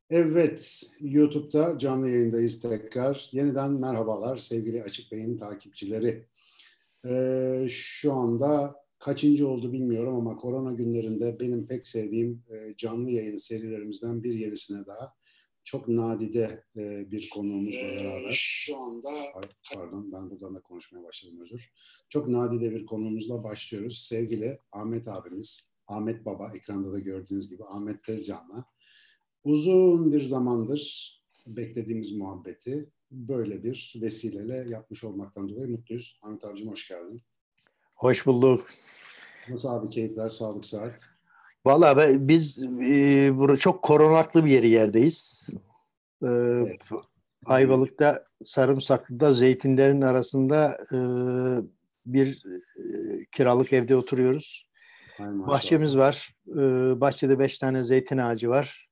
Evet, YouTube'da canlı yayındayız tekrar. Yeniden merhabalar sevgili Açık Bey'in takipçileri. Şu anda kaçıncı oldu bilmiyorum ama korona günlerinde benim pek sevdiğim canlı yayın serilerimizden bir yenisine daha çok nadide bir konuğumuzla beraber. Şu anda, pardon ben buradan da konuşmaya başladım özür. Çok nadide bir konuğumuzla başlıyoruz. Sevgili Ahmet abimiz, Ahmet Baba ekranda da gördüğünüz gibi Ahmet Tezcan'la. Uzun bir zamandır beklediğimiz muhabbeti böyle bir vesileyle yapmış olmaktan dolayı mutluyuz. Ahmet abicim hoş geldin. Hoş bulduk. Nasıl abi keyifler, sağlık, saat? Vallahi biz burada çok korunaklı bir yerdeyiz. Evet. Ayvalık'ta, Sarımsaklı'da, zeytinlerin arasında bir kiralık evde oturuyoruz. Hay maşallah. Bahçemiz var. Bahçede 5 tane zeytin ağacı var.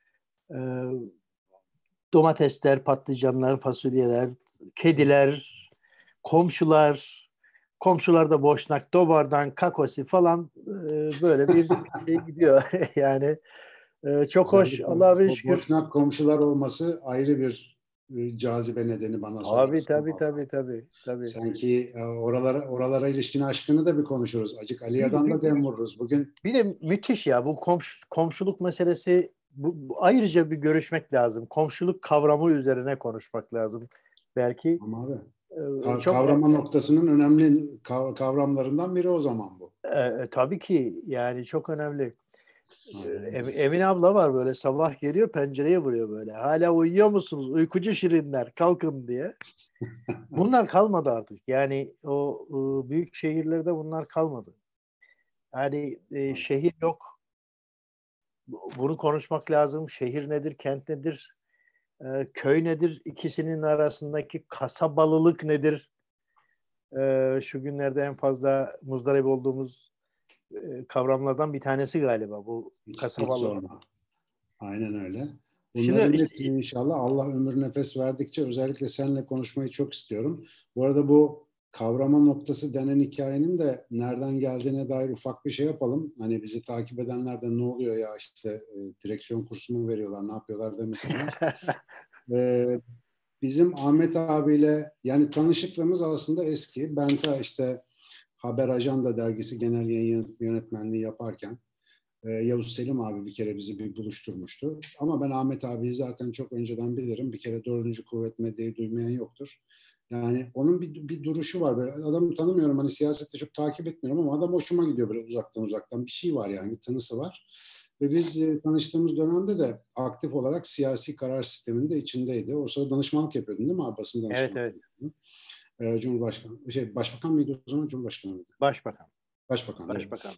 Domatesler, patlıcanlar, fasulyeler, kediler, komşular, komşularda Boşnak, Dobar'dan, Kakosi falan böyle bir şey gidiyor. Yani çok hoş. Özellikle Allah'a bir şükür. Boşnak komşular olması ayrı bir cazibe nedeni bana Tabii sorarsan. tabii tabii tabii tabii. Sanki oralara ilişkin aşkını da bir konuşuruz. Acık Bir, Aliya'dan bir, da dem vururuz. Bugün bir de müthiş ya bu komşuluk meselesi, bu ayrıca bir görüşmek lazım. Komşuluk kavramı üzerine konuşmak lazım. Belki ama abi çok kavrama noktasının önemli kavramlarından biri o zaman bu. tabii ki yani çok önemli. Aynen. Emine abla var, böyle sabah geliyor pencereye vuruyor böyle. Hala uyuyor musunuz? Uykucu şirinler kalkın diye. Bunlar kalmadı artık. Yani o büyük şehirlerde bunlar kalmadı. Yani şehir yok. Bunu konuşmak lazım. Şehir nedir? Kent nedir? Köy nedir? İkisinin arasındaki kasabalılık nedir? Şu günlerde en fazla muzdarip olduğumuz kavramlardan bir tanesi galiba bu Hiç kasabalık. sorma. Aynen öyle. Şimdi Bunların işte, hepsini inşallah Allah ömür nefes verdikçe özellikle seninle konuşmayı çok istiyorum. Bu arada bu kavrama noktası denen hikayenin de nereden geldiğine dair ufak bir şey yapalım. Hani bizi takip edenler de ne oluyor ya işte direksiyon kursu mu veriyorlar ne yapıyorlar demesinler. E, Bizim Ahmet abiyle yani tanışıklığımız aslında eski. Ben ta işte Haber Ajanda dergisi genel yayın yönetmenliği yaparken Yavuz Selim abi bir kere bizi bir buluşturmuştu. Ama ben Ahmet abiyi zaten çok önceden bilirim. Bir kere dördüncü kuvvet medyayı duymayan yoktur. Yani onun bir duruşu var. Böyle adamı tanımıyorum. Hani siyasette çok takip etmiyorum ama adam hoşuma gidiyor böyle uzaktan. Bir şey var yani. Bir tanısı var. Ve biz tanıştığımız dönemde de aktif olarak siyasi karar sisteminin de içindeydi. O sırada danışmanlık yapıyordun değil mi abi? Basın evet danışmanlığı evet, yapıyordun. Başbakan mıydı o zaman? Cumhurbaşkanı mıydı? başbakan. Başbakan, evet. Başbakan.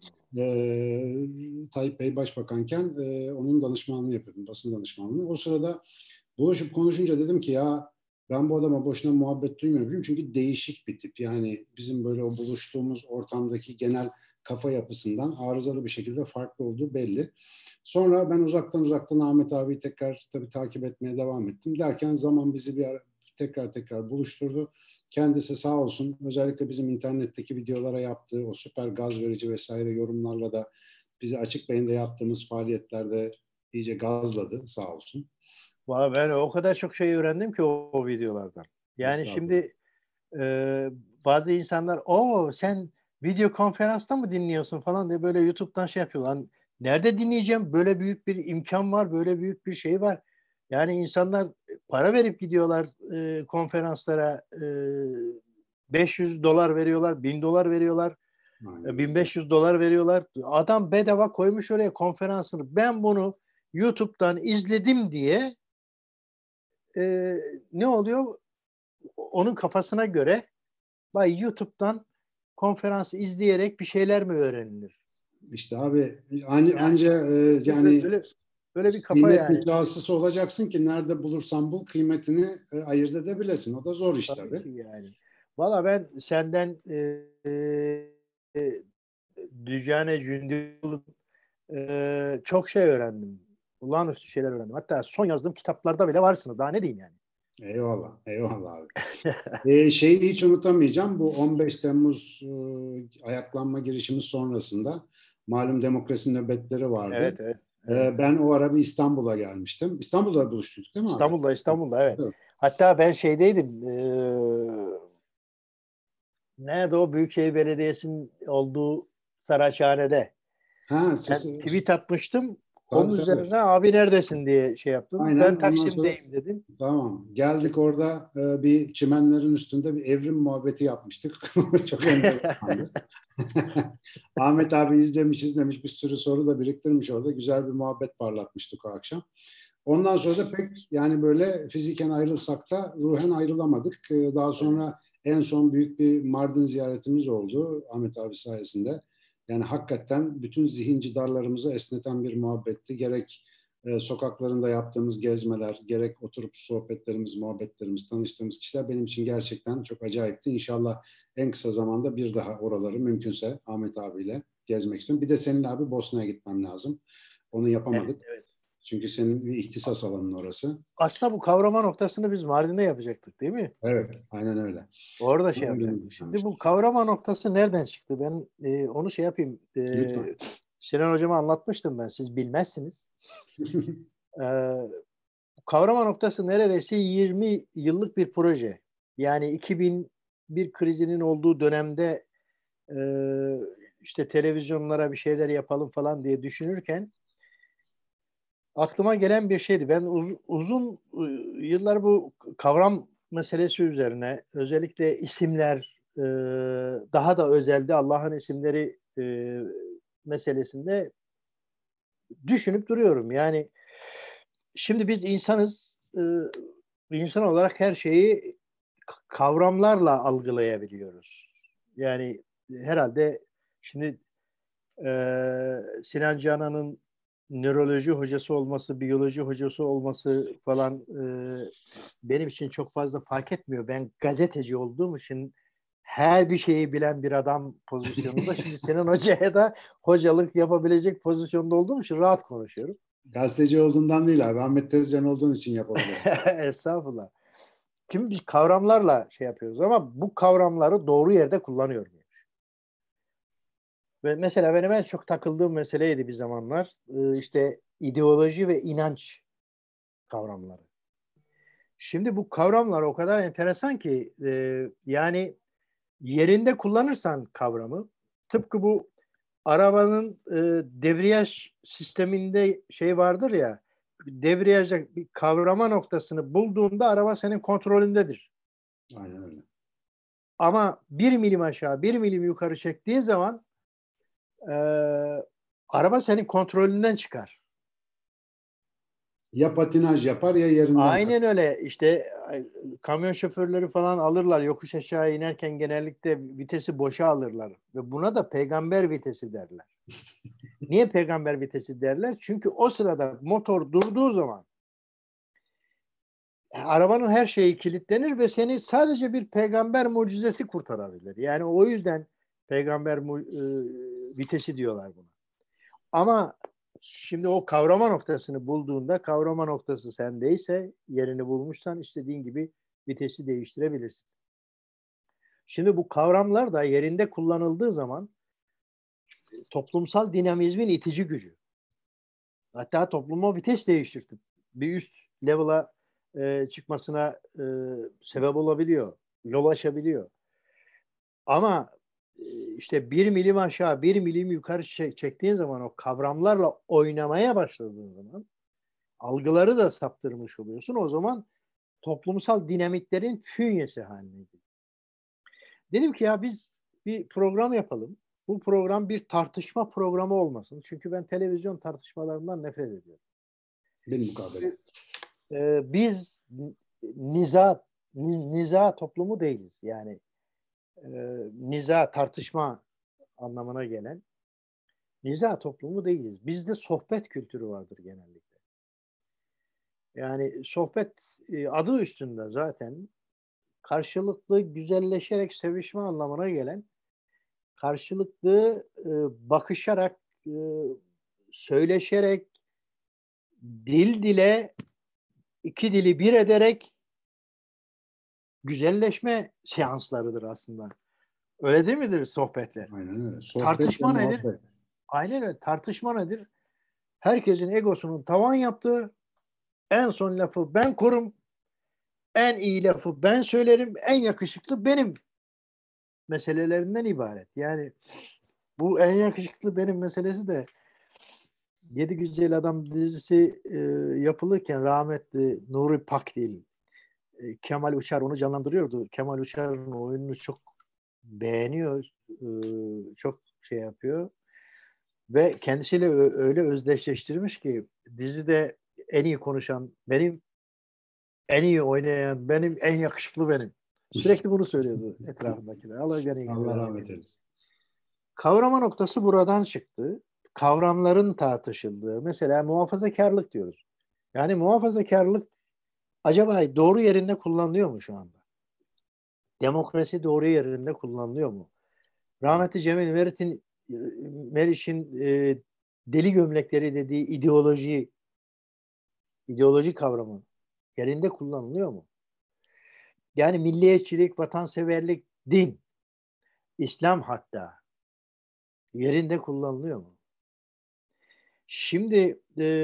Tayyip Bey başbakanken onun danışmanlığını yapıyordum, basın danışmanlığını. O sırada buluşup konuşunca dedim ki ya ben bu adama boşuna muhabbet duymuyorum. Çünkü değişik bir tip. Yani bizim böyle o buluştuğumuz ortamdaki genel kafa yapısından arızalı bir şekilde farklı olduğu belli. Sonra ben uzaktan Ahmet abiyi tekrar tabii takip etmeye devam ettim. Derken zaman bizi tekrar buluşturdu. Kendisi sağ olsun özellikle bizim internetteki videolara yaptığı o süper gaz verici vesaire yorumlarla da bizi Açık Bey'inde yaptığımız faaliyetlerde iyice gazladı sağ olsun. Vallahi ben o kadar çok şey öğrendim ki o videolardan. Yani Estağfurullah. şimdi e, bazı insanlar sen video konferansta mı dinliyorsun falan diye böyle YouTube'dan şey yapıyorlar. Lan, nerede dinleyeceğim? Böyle büyük bir imkan var, böyle büyük bir şey var. Yani insanlar para verip gidiyorlar konferanslara, 500 dolar veriyorlar, 1000 dolar veriyorlar, Aynen öyle. 1500 dolar veriyorlar. Adam bedava koymuş oraya konferansını. Ben bunu YouTube'dan izledim diye ne oluyor? Onun kafasına göre YouTube'dan konferansı izleyerek bir şeyler mi öğrenilir? İşte abi Yani anca yani böyle böyle bir kafa kıymet yani. mütehassısı olacaksın ki nerede bulursan bul kıymetini ayırt edebilesin. O da zor iş Tabii tabii. ki yani. Valla ben senden Düjane Cündüoğlu çok şey öğrendim. Olağanüstü şeyler öğrendim. Hatta son yazdığım kitaplarda bile varsınız. Daha ne diyeyim yani? Eyvallah abi. Şeyi hiç unutamayacağım. Bu 15 Temmuz ayaklanma girişimi sonrasında malum demokrasi nöbetleri vardı. Evet, evet. Evet. Ben o ara bir İstanbul'a gelmiştim. İstanbul'da buluştuk değil mi abi? İstanbul'da evet. Evet. Hatta ben şeydeydim. Nerede o Büyükşehir Belediyesi'nin olduğu Saraçhane'de. Ha, Ben tweet atmıştım. Onun tabii tabii. üzerine abi neredesin diye şey yaptım. Aynen. Ben Ondan sonra Taksim'deyim dedim. tamam. Geldik orada bir çimenlerin üstünde bir evrim muhabbeti yapmıştık. Çok enteresandı. Ahmet abi izlemiş bir sürü soru da biriktirmiş orada. Güzel bir muhabbet parlatmıştık o akşam. Ondan sonra da pek yani böyle fiziken ayrılsak da ruhen ayrılamadık. Daha sonra en son büyük bir Mardin ziyaretimiz oldu Ahmet abi sayesinde. Yani hakikaten bütün zihin cidarlarımızı esneten bir muhabbetti. Gerek sokaklarında yaptığımız gezmeler, gerek oturup sohbetlerimiz, muhabbetlerimiz, tanıştığımız kişiler benim için gerçekten çok acayipti. İnşallah en kısa zamanda bir daha oraları mümkünse Ahmet abiyle gezmek istiyorum. Bir de senin abi Bosna'ya gitmem lazım. Onu Evet, yapamadık. evet. Çünkü senin bir ihtisas alanın orası. Aslında bu kavrama noktasını biz Mardin'de yapacaktık değil mi? Evet, aynen öyle. Orada şey Ama benim yapacaktık. Şimdi bu gitmemiştik. kavrama noktası nereden çıktı? Ben onu şey yapayım. Lütfen. Sinan Hocama anlatmıştım ben. Siz bilmezsiniz. E, Kavrama noktası neredeyse 20 yıllık bir proje. Yani 2001 krizinin olduğu dönemde e, işte televizyonlara bir şeyler yapalım falan diye düşünürken aklıma gelen bir şeydi. Ben uzun yıllar bu kavram meselesi üzerine özellikle isimler daha da özelde Allah'ın isimleri meselesinde düşünüp duruyorum. Yani şimdi biz insanız. İnsan olarak her şeyi kavramlarla algılayabiliyoruz. Yani herhalde şimdi Sinan Canan'ın nöroloji hocası olması, biyoloji hocası olması falan benim için çok fazla fark etmiyor. Ben gazeteci olduğum için her bir şeyi bilen bir adam pozisyonunda. Şimdi Sinan Hoca'ya da hocalık yapabilecek pozisyonda olduğum için rahat konuşuyorum. Gazeteci olduğundan değil abi. Ahmet Tezcan olduğun için yapabilirsin. Estağfurullah. Şimdi biz kavramlarla şey yapıyoruz ama bu kavramları doğru yerde kullanıyor muyuz? Ve mesela benim en çok takıldığım meseleydi bir zamanlar. İşte ideoloji ve inanç kavramları. Şimdi bu kavramlar o kadar enteresan ki yani yerinde kullanırsan kavramı tıpkı bu arabanın debriyaj sisteminde şey vardır ya debriyajda bir kavrama noktasını bulduğunda araba senin kontrolündedir. Aynen öyle. Ama 1 milim aşağı 1 milim yukarı çektiğin zaman e, araba senin kontrolünden çıkar. Ya patinaj yapar ya yerinden Aynen öyle. İşte kamyon şoförleri falan alırlar. Yokuş aşağı inerken genellikle vitesi boşa alırlar. Ve buna da peygamber vitesi derler. Niye peygamber vitesi derler? Çünkü o sırada motor durduğu zaman arabanın her şeyi kilitlenir ve seni sadece bir peygamber mucizesi kurtarabilir. Yani o yüzden peygamber vitesi diyorlar buna. Ama şimdi o kavrama noktasını bulduğunda kavrama noktası sendeyse yerini bulmuşsan istediğin gibi vitesi değiştirebilirsin. Şimdi bu kavramlar da yerinde kullanıldığı zaman toplumsal dinamizmin itici gücü. Hatta topluma vites değiştirtip bir üst level'a çıkmasına sebep olabiliyor. Yol açabiliyor. Ama işte 1 milim aşağı 1 milim yukarı çektiğin zaman o kavramlarla oynamaya başladığın zaman algıları da saptırmış oluyorsun. O zaman toplumsal dinamiklerin fünyesi haline geliyor. Dedim ki ya biz bir program yapalım. Bu program bir tartışma programı olmasın. Çünkü ben televizyon tartışmalarından nefret ediyorum. bilmukabele. Biz niza toplumu değiliz. Yani niza tartışma anlamına gelen niza toplumu değiliz. Bizde sohbet kültürü vardır genellikle. Yani sohbet adı üstünde zaten karşılıklı güzelleşerek sevişme anlamına gelen karşılıklı bakışarak söyleşerek dil dile iki dili bir ederek güzelleşme seanslarıdır aslında. Öyle değil midir sohbetler? Aynen öyle. Sohbet ve Tartışma nedir? muhabbet. Aynen öyle. Tartışma nedir? Herkesin egosunun tavan yaptığı, en son lafı ben korum, en iyi lafı ben söylerim, en yakışıklı benim meselelerinden ibaret. Yani bu en yakışıklı benim meselesi de Yedi Güzel Adam dizisi yapılırken rahmetli Nuri Pakdil, Kemal Uçar onu canlandırıyordu. Kemal Uçar'ın oyununu çok beğeniyor, çok şey yapıyor ve kendisiyle öyle özdeşleştirmiş ki dizide en iyi konuşan benim, en iyi oynayan benim, en yakışıklı benim. Sürekli bunu söylüyordu etrafındakiler. Allah gani gani Allah rahmet rahmet eylesin. eylesin. Kavrama noktası buradan çıktı. Kavramların tartışıldığı. Mesela muhafazakarlık diyoruz. Yani muhafazakarlık acaba doğru yerinde kullanılıyor mu şu anda? Demokrasi doğru yerinde kullanılıyor mu? Rahmetli Cemil Meriç'in deli gömlekleri dediği ideoloji kavramı yerinde kullanılıyor mu? Yani milliyetçilik, vatanseverlik, din, İslam hatta yerinde kullanılıyor mu? Şimdi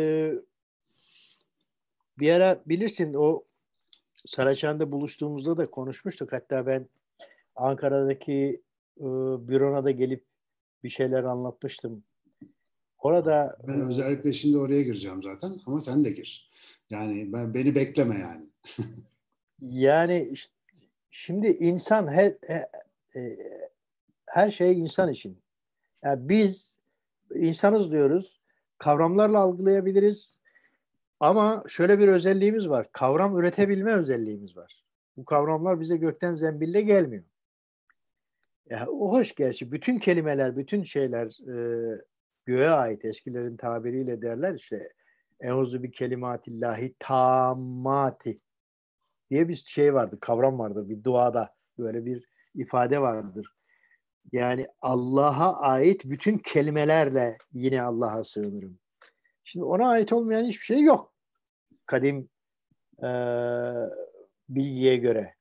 bir ara bilirsin o Saraçhane'de buluştuğumuzda da konuşmuştuk. Hatta ben Ankara'daki bürona da gelip bir şeyler anlatmıştım. Orada Ben özellikle şimdi oraya gireceğim zaten ama sen de gir. Yani beni bekleme yani. yani şimdi insan her şey insan için. Yani biz insanız diyoruz. Kavramlarla algılayabiliriz. Ama şöyle bir özelliğimiz var. Kavram üretebilme özelliğimiz var. Bu kavramlar bize gökten zembille gelmiyor. Ya, o hoş gerçi. Bütün kelimeler, bütün şeyler göğe ait. Eskilerin tabiriyle derler işte Euzu bi kelimatillahi tammati diye bir şey vardı, kavram vardır bir duada. Böyle bir ifade vardır. Yani Allah'a ait bütün kelimelerle yine Allah'a sığınırım. Şimdi ona ait olmayan hiçbir şey yok. Kadim e, bilgiye göre.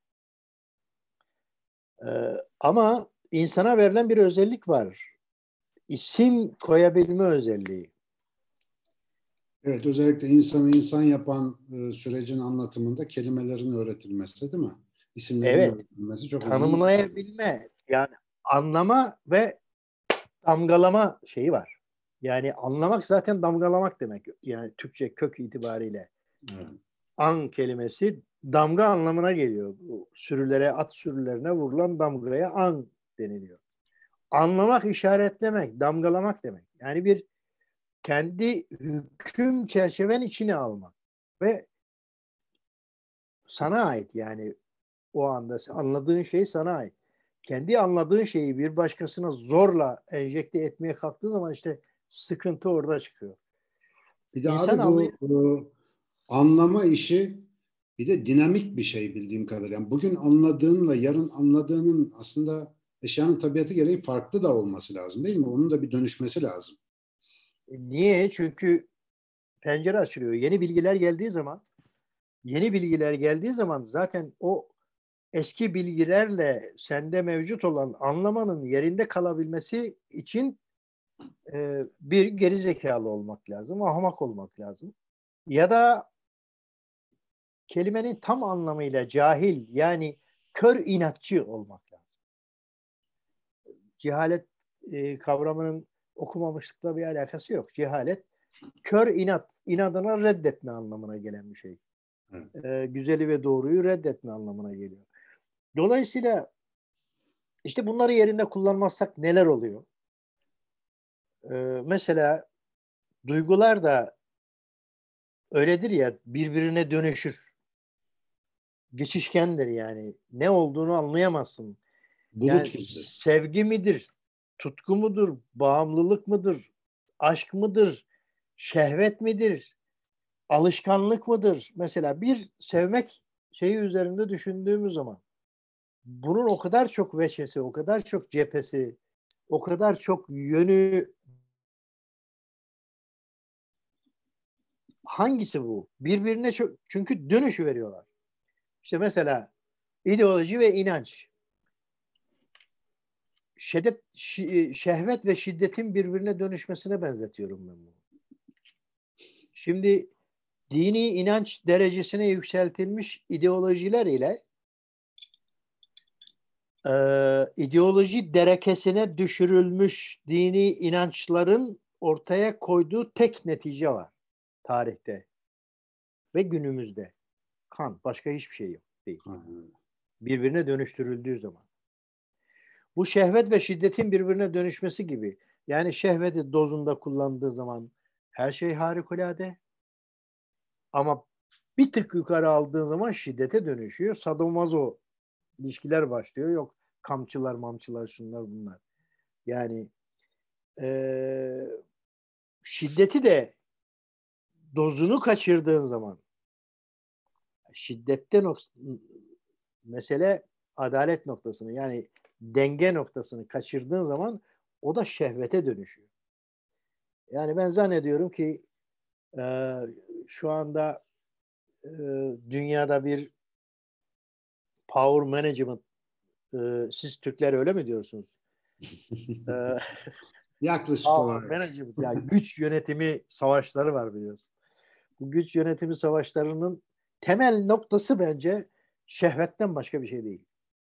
Ama insana verilen bir özellik var. İsim koyabilme özelliği. Evet, özellikle insanı insan yapan sürecin anlatımında kelimelerin öğretilmesi, değil mi? İsimlerin Evet, öğretilmesi çok önemli. tanımlayabilme, yani anlama ve damgalama şeyi var. Yani anlamak zaten damgalamak demek. Yani Türkçe kök itibariyle. Evet. An kelimesi damga anlamına geliyor. Bu sürülere, at sürülerine vurulan damgaya an deniliyor. Anlamak, işaretlemek, damgalamak demek. Yani bir kendi hüküm çerçeven içine almak ve sana ait, yani o anda anladığın şey sana ait. Kendi anladığın şeyi bir başkasına zorla enjekte etmeye kalktığı zaman işte sıkıntı orada çıkıyor. Bir de İnsan abi bu anlama işi bir de dinamik bir şey bildiğim kadarıyla. Yani bugün anladığınla yarın anladığının aslında eşyanın tabiatı gereği farklı da olması lazım, değil mi? Onun da bir dönüşmesi lazım. Niye? Çünkü pencere açılıyor. Yeni bilgiler geldiği zaman zaten o eski bilgilerle sende mevcut olan anlamanın yerinde kalabilmesi için bir gerizekalı olmak lazım, ahmak olmak lazım. Ya da kelimenin tam anlamıyla cahil, yani kör inatçı olmak lazım. Cehalet kavramının okumamışlıkla bir alakası yok. Cehalet kör inat, inadına reddetme anlamına gelen bir şey. Evet. Güzeli ve doğruyu reddetme anlamına geliyor. Dolayısıyla işte bunları yerinde kullanmazsak neler oluyor? Mesela duygular da öyledir ya, birbirine dönüşür. Geçişkendir yani. Ne olduğunu anlayamazsın. Bulut Yani gibidir. sevgi midir? Tutku mudur? Bağımlılık mıdır? Aşk mıdır? Şehvet midir? Alışkanlık mıdır? Mesela bir sevmek şeyi üzerinde düşündüğümüz zaman bunun o kadar çok veçesi, o kadar çok cephesi, o kadar çok yönü, hangisi bu? Birbirine çok, çünkü dönüşü veriyorlar. İşte mesela ideoloji ve inanç. Şehvet ve şiddetin birbirine dönüşmesine benzetiyorum ben bunu. Şimdi dini inanç derecesine yükseltilmiş ideolojiler ile ideoloji derekesine düşürülmüş dini inançların ortaya koyduğu tek netice var tarihte ve günümüzde. Kan. Başka hiçbir şey yok. Değil. Birbirine dönüştürüldüğü zaman. Bu şehvet ve şiddetin birbirine dönüşmesi gibi. Yani şehveti dozunda kullandığı zaman her şey harikulade. Ama bir tık yukarı aldığın zaman şiddete dönüşüyor. Sadomazo ilişkiler başlıyor. Yok kamçılar, mamçılar, şunlar bunlar. Yani şiddeti de dozunu kaçırdığın zaman şiddette mesele adalet noktasını yani denge noktasını kaçırdığın zaman o da şehvete dönüşüyor. Yani ben zannediyorum ki şu anda dünyada bir power management siz Türkler öyle mi diyorsunuz? Yaklaşık Power olarak. management yani güç yönetimi savaşları var biliyorsun. Bu güç yönetimi savaşlarının temel noktası bence şehvetten başka bir şey değil.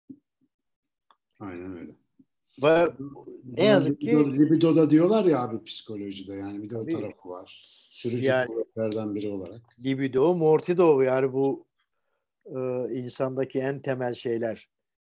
Aynen öyle. Ve ne yazık ki Libido da diyorlar ya abi psikolojide yani bir de o tabii, tarafı var. Sürücü yani kuvvetlerden biri olarak. libido, mortido yani bu insandaki en temel şeyler.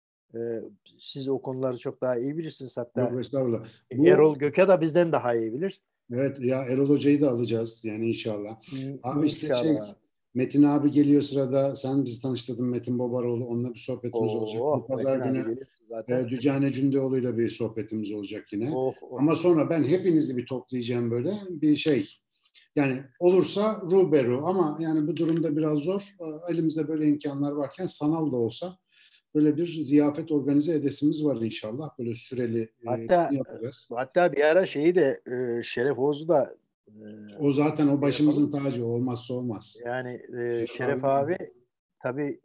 Siz o konuları çok daha iyi bilirsiniz. Hatta Yok estağfurullah. Erol Göke de bizden daha iyi bilir. Evet ya Erol Hoca'yı da alacağız yani inşallah. Abi işte İnşallah. Metin abi geliyor sırada. Sen bizi tanıştırdın Metin Babaroğlu. Onunla bir sohbetimiz olacak. Bu Oh, pazar Metin abi günü gelir zaten. Dücane Cündeoğlu'yla bir sohbetimiz olacak yine. Oh, oh. Ama sonra ben hepinizi bir toplayacağım böyle bir şey. Yani olursa ruberu ama yani bu durumda biraz zor. Elimizde böyle imkanlar varken sanal da olsa böyle bir ziyafet organize edesimiz var inşallah. Böyle süreli yapacağız. Hatta bir ara şeyi de Şeref Oğuz'u da O zaten o şey başımızın yapalım. tacı olmazsa olmaz. Yani Şeref Şeref abi. abi tabii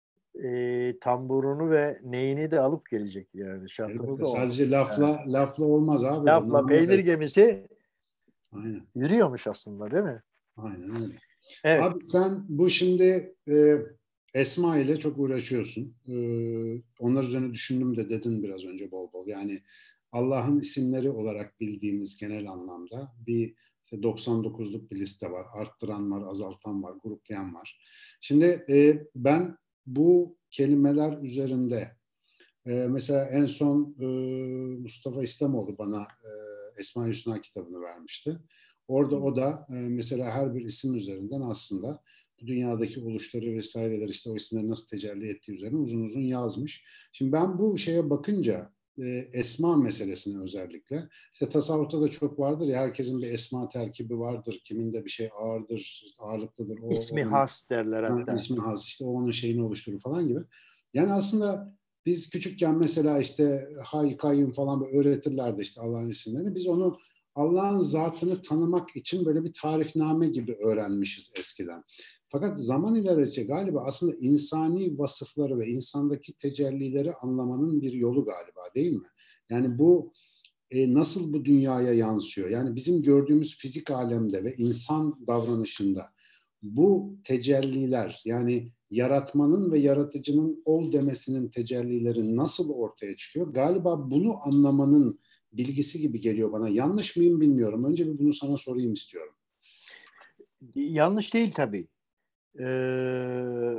tamburunu ve neyini de alıp gelecek yani şartımız Elbette. da o. Sadece Yani, lafla olmaz abi. O lafla namı peynir der. gemisi Aynen. yürüyormuş aslında değil mi? Aynen öyle. Evet. Abi sen bu şimdi Esma ile çok uğraşıyorsun. Onlar üzerine düşündüm de dedin biraz önce bol bol. Yani Allah'ın isimleri olarak bildiğimiz genel anlamda bir işte 99'luk bir liste var. Arttıran var, azaltan var, gruplayan var. Şimdi ben bu kelimeler üzerinde mesela en son Mustafa İslamoğlu bana Esma-i Hüsna kitabını vermişti. Orada o da mesela her bir isim üzerinden aslında bu dünyadaki oluşları vesaireler işte o isimleri nasıl tecelli ettiği üzerine uzun uzun yazmış. Şimdi ben bu şeye bakınca esma meselesine özellikle işte tasavvufta da çok vardır ya herkesin bir esma terkibi vardır. Kiminde bir şey ağırdır, ağırlıklıdır. O İsmi onun has derler hatta. ismi has işte o onun şeyini oluşturur falan gibi. Yani aslında biz küçükken mesela işte hay kayyum falan böyle öğretirlerdi işte Allah'ın isimlerini. Biz onu Allah'ın zatını tanımak için böyle bir tarifname gibi öğrenmişiz eskiden. Fakat zaman ilerledikçe galiba aslında insani vasıfları ve insandaki tecellileri anlamanın bir yolu galiba değil mi? Yani bu nasıl bu dünyaya yansıyor? Yani bizim gördüğümüz fizik alemde ve insan davranışında bu tecelliler yani yaratmanın ve yaratıcının ol demesinin tecellileri nasıl ortaya çıkıyor? Galiba bunu anlamanın bilgisi gibi geliyor bana. Yanlış mıyım bilmiyorum. Önce bir bunu sana sorayım istiyorum. Yanlış değil tabii. Ee,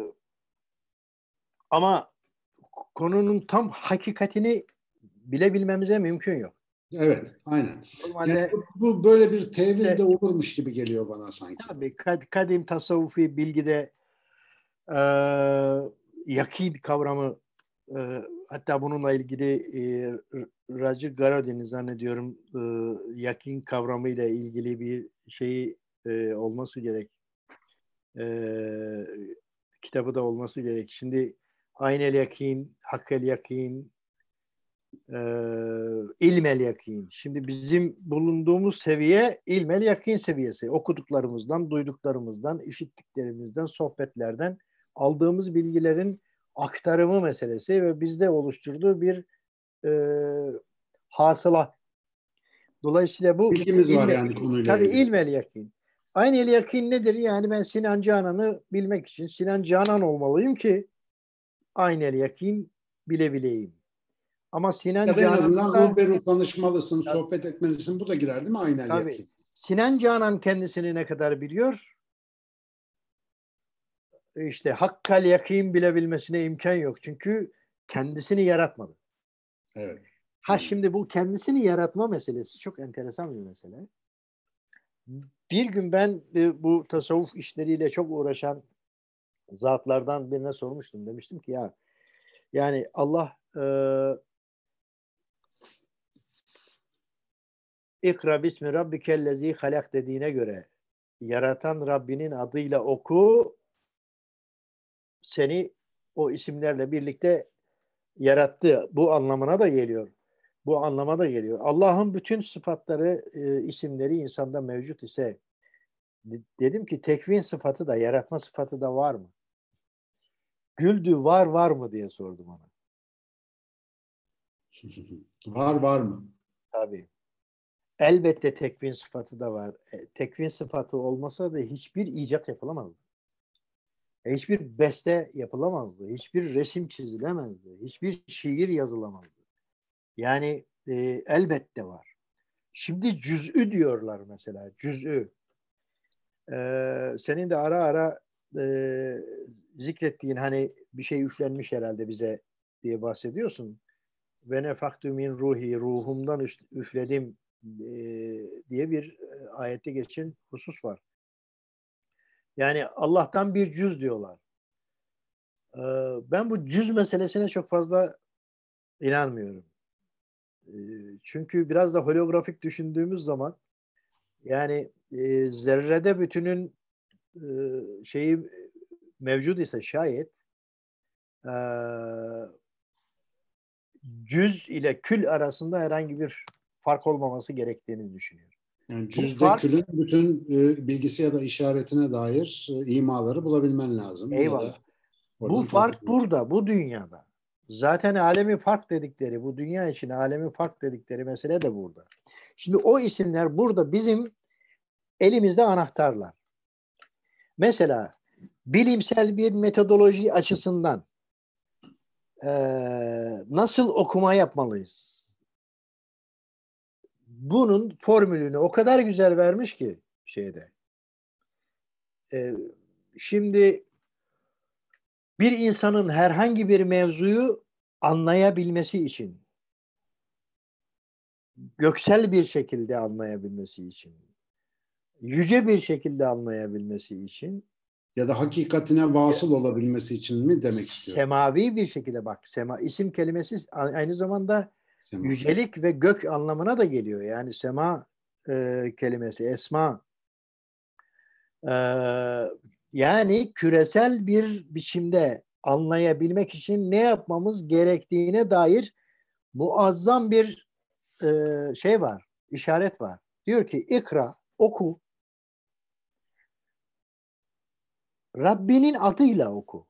ama konunun tam hakikatini bilebilmemize mümkün yok. Evet, aynen. Yani Normalde bu böyle bir tevil de işte, olurmuş gibi geliyor bana sanki. tabii kadim tasavvufi bilgide e, yakin kavramı hatta bununla ilgili Racı Garodin'i zannediyorum yakin kavramı ile ilgili bir şeyi olması gerek. E, kitabı da olması gerek. Şimdi aynel yakin, hakkel yakin, ilmel yakin. Şimdi bizim bulunduğumuz seviye ilmel yakin seviyesi. Okuduklarımızdan, duyduklarımızdan, işittiklerimizden, sohbetlerden aldığımız bilgilerin aktarımı meselesi ve bizde oluşturduğu bir e, hasıla. Dolayısıyla bu Bilgimiz var yani konuyla tabii ilgili. ilmel yakin. Aynel yakin nedir? Yani ben Sinan Canan'ı bilmek için Sinan Canan olmalıyım ki aynel yakin bilebileyim. Ama Sinan Ya da en azından Canan'da ruhberuk tanışmalısın, sohbet etmelisin. Bu da girer değil mi? Aynel tabii yakin. Sinan Canan kendisini ne kadar biliyor? İşte hakkal yakin bilebilmesine imkan yok. Çünkü kendisini yaratmadı. Evet. Ha şimdi bu kendisini yaratma meselesi çok enteresan bir mesele. Bir gün ben bu tasavvuf işleriyle çok uğraşan zatlardan birine sormuştum. Demiştim ki ya yani Allah İkra bismi rabbikellezi halak dediğine göre yaratan Rabbinin adıyla oku, seni o isimlerle birlikte yarattı. Bu anlamına da geliyor. Bu anlama da geliyor. Allah'ın bütün sıfatları, isimleri insanda mevcut ise dedim ki tekvin sıfatı da, yaratma sıfatı da var mı? Güldü, var mı diye sordum ona. Var mı? Tabii. Elbette tekvin sıfatı da var. Tekvin sıfatı olmasa da hiçbir icat yapılamazdı. Hiçbir beste yapılamazdı. Hiçbir resim çizilemezdi. Hiçbir şiir yazılamazdı. Yani elbette var. Şimdi cüz'ü diyorlar mesela. Cüz'ü. Senin de ara ara zikrettiğin hani bir şey üflenmiş herhalde bize diye bahsediyorsun. Ve nefaktu min ruhi, ruhumdan üfledim diye bir ayette geçen husus var. Yani Allah'tan bir cüz diyorlar. Ben bu cüz meselesine çok fazla inanmıyorum. Çünkü biraz da holografik düşündüğümüz zaman yani zerrede bütünün şeyi mevcut ise şayet e, cüz ile kül arasında herhangi bir fark olmaması gerektiğini düşünüyorum. Yani Bu cüzde fark külün bütün bilgisi ya da işaretine dair imaları bulabilmen lazım. Ya da eyvallah. Bu oradan fark takip. burada, bu dünyada. Zaten alemi fark dedikleri, bu dünya için alemi fark dedikleri mesele de burada. Şimdi o isimler burada bizim elimizde anahtarlar. Mesela bilimsel bir metodoloji açısından nasıl okuma yapmalıyız? Bunun formülünü o kadar güzel vermiş ki şeyde. Eee, Şimdi bir insanın herhangi bir mevzuyu anlayabilmesi için, göksel bir şekilde anlayabilmesi için, yüce bir şekilde anlayabilmesi için, Ya da hakikatine vasıl olabilmesi için mi demek istiyorum? semavi bir şekilde bak, isim kelimesi aynı zamanda Sema. yücelik ve gök anlamına da geliyor. Yani sema kelimesi, esma. E, Yani küresel bir biçimde anlayabilmek için ne yapmamız gerektiğine dair muazzam bir şey var, işaret var. Diyor ki ikra, oku, Rabbinin adıyla oku.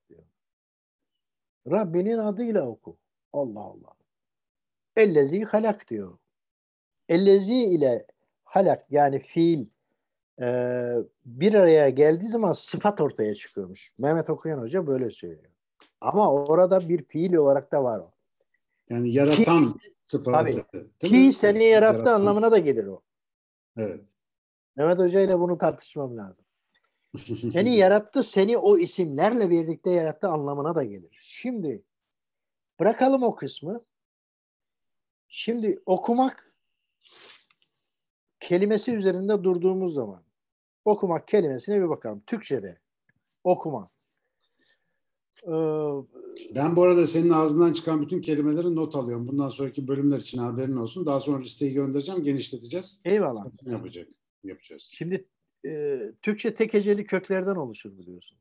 Rabbinin adıyla oku. Allah Allah. Ellezi halak diyor. Ellezi ile halak yani fiil bir araya geldiği zaman sıfat ortaya çıkıyormuş. Mehmet Okuyan Hoca böyle söylüyor. Ama orada bir fiil olarak da var o. Yani Ki yaratan tabii sıfatı, değil ki mi? seni yarattı Yaratan. anlamına da gelir o. Evet. Mehmet Hoca ile bunu tartışmam lazım. Seni yarattı, seni o isimlerle birlikte yarattı anlamına da gelir. Şimdi bırakalım o kısmı. Şimdi okumak kelimesi üzerinde durduğumuz zaman okumak kelimesine bir bakalım. Türkçe'de okuma. Ee, Ben bu arada senin ağzından çıkan bütün kelimeleri not alıyorum. Bundan sonraki bölümler için haberin olsun. Daha sonra listeyi göndereceğim, genişleteceğiz. eyvallah. Satın yapacağız. Şimdi Türkçe tek heceli köklerden oluşur biliyorsun.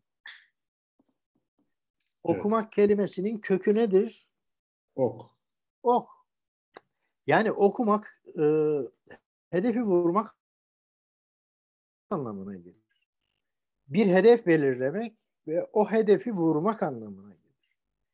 Evet. Okumak kelimesinin kökü nedir? Ok. Ok. Yani okumak hedefi vurmak anlamına gelir. Bir hedef belirlemek ve o hedefi vurmak anlamına gelir.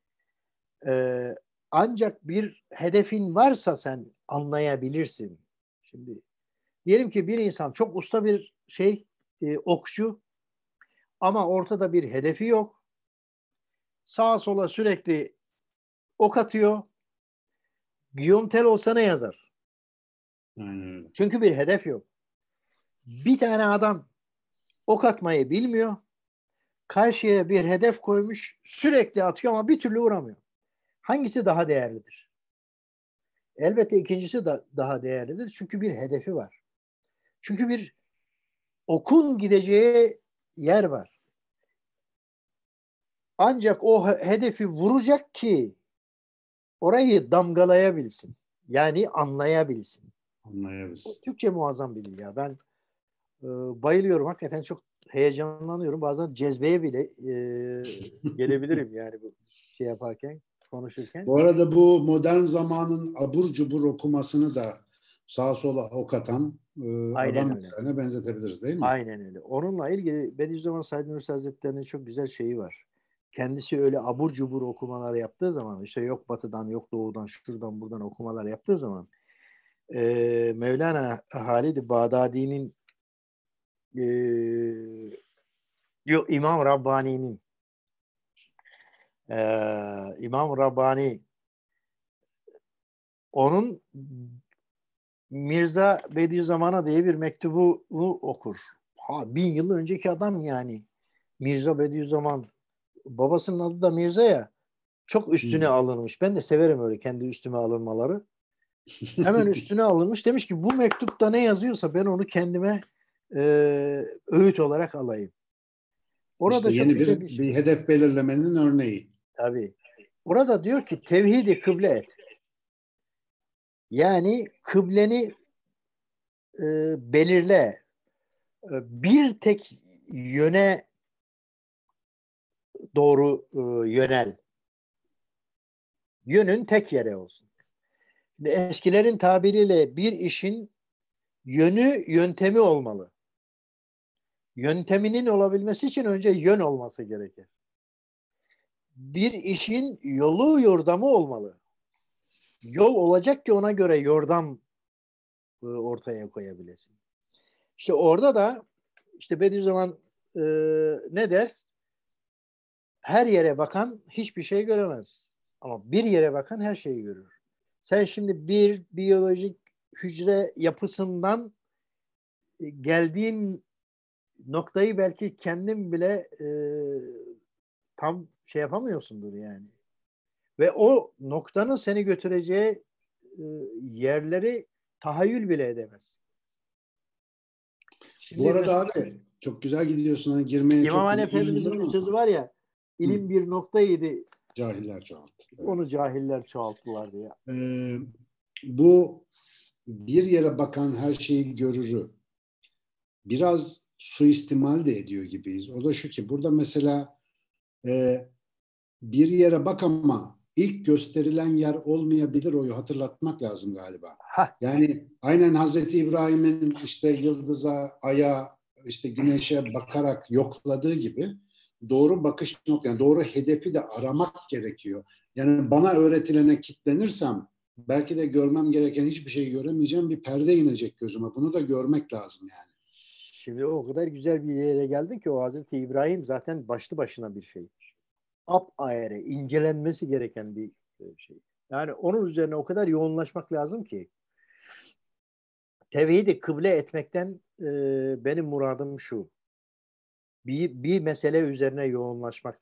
Ancak bir hedefin varsa sen anlayabilirsin. Şimdi diyelim ki bir insan çok usta bir şey okçu ama ortada bir hedefi yok. Sağa sola sürekli ok atıyor. Guillaume Tell olsa ne yazar? Aynen öyle. Çünkü bir hedef yok. Bir tane adam ok atmayı bilmiyor. Karşıya bir hedef koymuş. Sürekli atıyor ama bir türlü vuramıyor. Hangisi daha değerlidir? Elbette ikincisi daha değerlidir. Çünkü bir hedefi var. Çünkü bir okun gideceği yer var. Ancak o hedefi vuracak ki orayı damgalayabilsin. Yani anlayabilsin. Anlayabiliriz. Türkçe muazzam bir dil ya. Ben bayılıyorum. Hakikaten çok heyecanlanıyorum. Bazen cezbeye bile gelebilirim yani bu şey yaparken, konuşurken. Bu arada bu modern zamanın abur cubur okumasını da sağa sola ok atan Aynen adam öyle. misaline benzetebiliriz değil mi? Aynen öyle. Onunla ilgili Bediüzzaman Said Nursi Hazretleri'nin çok güzel şeyi var. Kendisi öyle abur cubur okumalar yaptığı zaman, işte yok batıdan, yok doğudan, şuradan buradan okumalar yaptığı zaman Mevlana Halid-i Bağdadi'nin yok İmam Rabbani'nin İmam Rabbani onun Mirza Bediüzzaman'a diye bir mektubunu okur. 1000 yıl önceki adam yani. Mirza Bediüzzaman. Babasının adı da Mirza ya. Çok üstüne Hmm. alınmış. Ben de severim öyle kendi üstüme alınmaları. Hemen üstüne alınmış. Demiş ki bu mektupta ne yazıyorsa ben onu kendime e, öğüt olarak alayım. Orada İşte çok yeni güzel bir şey. bir hedef belirlemenin örneği. Tabii. Orada diyor ki tevhidi kıble et. Yani kıbleni belirle. Bir tek yöne doğru yönel. Yönün tek yere olsun. Şimdi eskilerin tabiriyle bir işin yönü yöntemi olmalı. Yönteminin olabilmesi için önce yön olması gerekir. Bir işin yolu yordamı olmalı. Yol olacak ki ona göre yordam ortaya koyabilesin. İşte orada da işte Bediüzzaman ne der? Her yere bakan hiçbir şey göremez. Ama bir yere bakan her şeyi görür. Sen şimdi bir biyolojik hücre yapısından geldiğin noktayı belki kendin bile tam şey yapamıyorsundur yani. Ve o noktanın seni götüreceği yerleri tahayyül bile edemez. Bu Şimdi arada mesela abi çok güzel gidiyorsun. Hani girmeye İmam çok Ali güzel Efendimizin bir ama sözü var ya, hı, ilim bir noktaydı, cahiller çoğalttı. onu Evet. cahiller çoğalttılar diye. Ee, bu bir yere bakan her şeyi görürü biraz suistimal de ediyor gibiyiz. O da şu ki burada mesela e, bir yere bak ama ilk gösterilen yer olmayabilir, oyu hatırlatmak lazım galiba. Ha, Yani aynen Hazreti İbrahim'in işte yıldıza, aya, işte güneşe bakarak yokladığı gibi doğru bakış nokta, yani doğru hedefi de aramak gerekiyor. Yani bana öğretilene kitlenirsem belki de görmem gereken hiçbir şeyi göremeyeceğim, bir perde inecek gözüme. Bunu da görmek lazım yani. şimdi o kadar güzel bir yere geldin ki o Hazreti İbrahim zaten başlı başına bir şey. Apayrı, incelenmesi gereken bir şey. Yani onun üzerine o kadar yoğunlaşmak lazım ki tevhidi kıble etmekten benim muradım şu. Bir mesele üzerine yoğunlaşmak.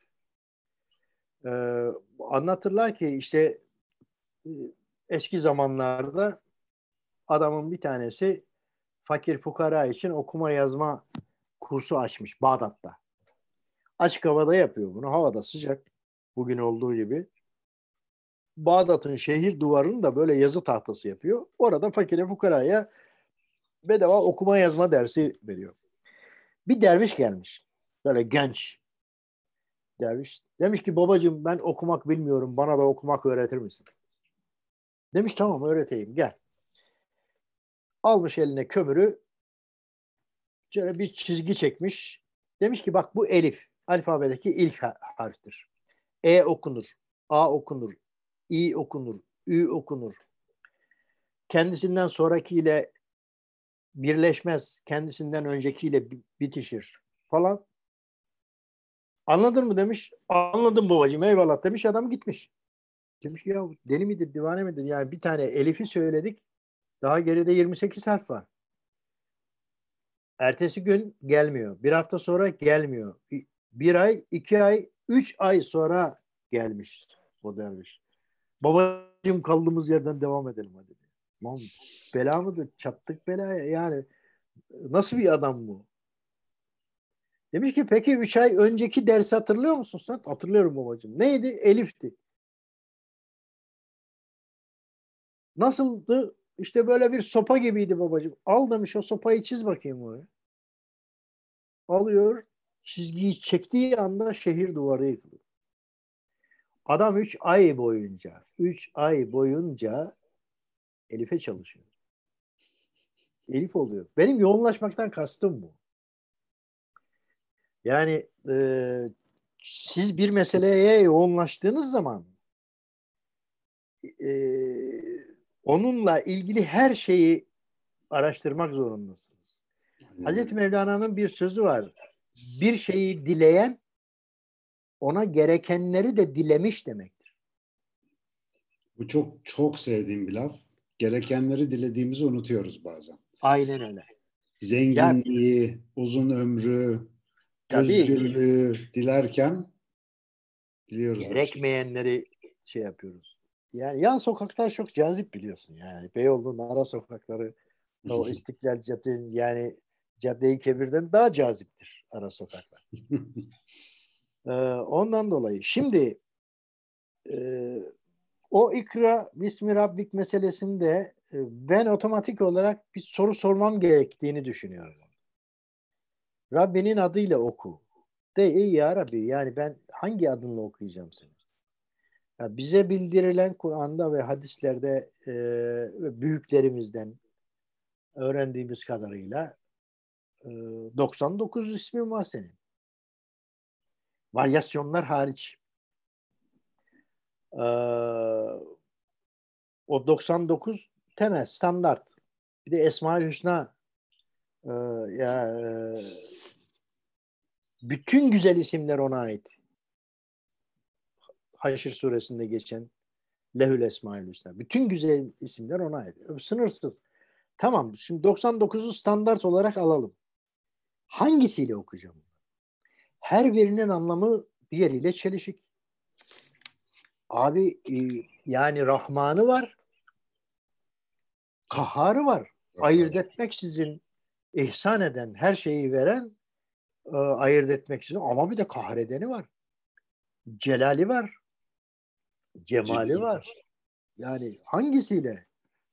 E, anlatırlar ki işte e, eski zamanlarda adamın bir tanesi fakir fukara için okuma yazma kursu açmış Bağdat'ta. Açık havada yapıyor bunu. Havada sıcak. Bugün olduğu gibi. Bağdat'ın şehir duvarını da böyle yazı tahtası yapıyor. Orada fakire fukaraya bedava okuma yazma dersi veriyor. Bir derviş gelmiş. Böyle genç derviş. Demiş ki babacığım ben okumak bilmiyorum. Bana da okumak öğretir misin? Demiş tamam öğreteyim gel. Almış eline kömürü. Şöyle bir çizgi çekmiş. Demiş ki bak bu elif. Alfabedeki ilk harftir. E okunur. A okunur. İ okunur. Ü okunur. Kendisinden sonrakiyle birleşmez. Kendisinden öncekiyle bitişir falan. Anladın mı demiş. Anladım babacığım, eyvallah demiş, adam gitmiş. Demiş ki ya deli midir, divane midir? Yani bir tane elifi söyledik. Daha geride 28 harf var. Ertesi gün gelmiyor. Bir hafta sonra gelmiyor. Bir ay, 2 ay, 3 ay sonra gelmiş o derviş. Babacığım kaldığımız yerden devam edelim hadi. Lan bela mıdır? Çattık belaya. Yani nasıl bir adam bu? Demiş ki peki 3 ay önceki dersi hatırlıyor musun sen? Hatırlıyorum babacığım. Neydi? Elif'ti. Nasıldı? İşte böyle bir sopa gibiydi babacığım. Al demiş, o sopayı çiz bakayım oraya. Alıyor. Çizgiyi çektiği anda şehir duvarı yıkılıyor. Adam 3 ay boyunca Elif'e çalışıyor. Elif oluyor. Benim yoğunlaşmaktan kastım bu. Yani siz bir meseleye yoğunlaştığınız zaman e, onunla ilgili her şeyi araştırmak zorundasınız. Hazreti Mevlana'nın bir sözü var. Bir şeyi dileyen ona gerekenleri de dilemiş demektir. Bu çok çok sevdiğim bir laf. Gerekenleri dilediğimizi unutuyoruz bazen. Aynen öyle. Zenginliği, uzun ömrü, Tabii özgürlüğü dilerken diliyoruz da bir şey. gerekmeyenleri şey yapıyoruz. Yani yan sokaklar çok cazip biliyorsun. Yani Beyoğlu'nun ara sokakları, o İstiklal Cadde'nin, yani Cadde-i Kebir'den daha caziptir ara sokaklar. Ondan dolayı şimdi e, o ikra Bismi Rabbik meselesinde ben otomatik olarak bir soru sormam gerektiğini düşünüyorum. Rabbinin adıyla oku. De ey ya Rabbi, yani ben hangi adınla okuyacağım seni? Ya bize bildirilen Kur'an'da ve hadislerde büyüklerimizden öğrendiğimiz kadarıyla 99 ismin var senin. Varyasyonlar hariç. E, O 99 temel, standart. Bir de Esma-ül Hüsna, e, ya bütün güzel isimler ona ait. Haşr suresinde geçen Lehül Esma-ül Hüsna. Bütün güzel isimler ona ait. Sınırsız. Tamam, şimdi 99'u standart olarak alalım. Hangisiyle okuyacağım? Her birinin anlamı diğeriyle çelişik. Abi yani Rahman'ı var, Kahhar'ı var. Ayırt etmeksizin ihsan eden, her şeyi veren, ayırt etmeksizin, ama bir de kahredeni var. Celali var, cemali var. Yani hangisiyle?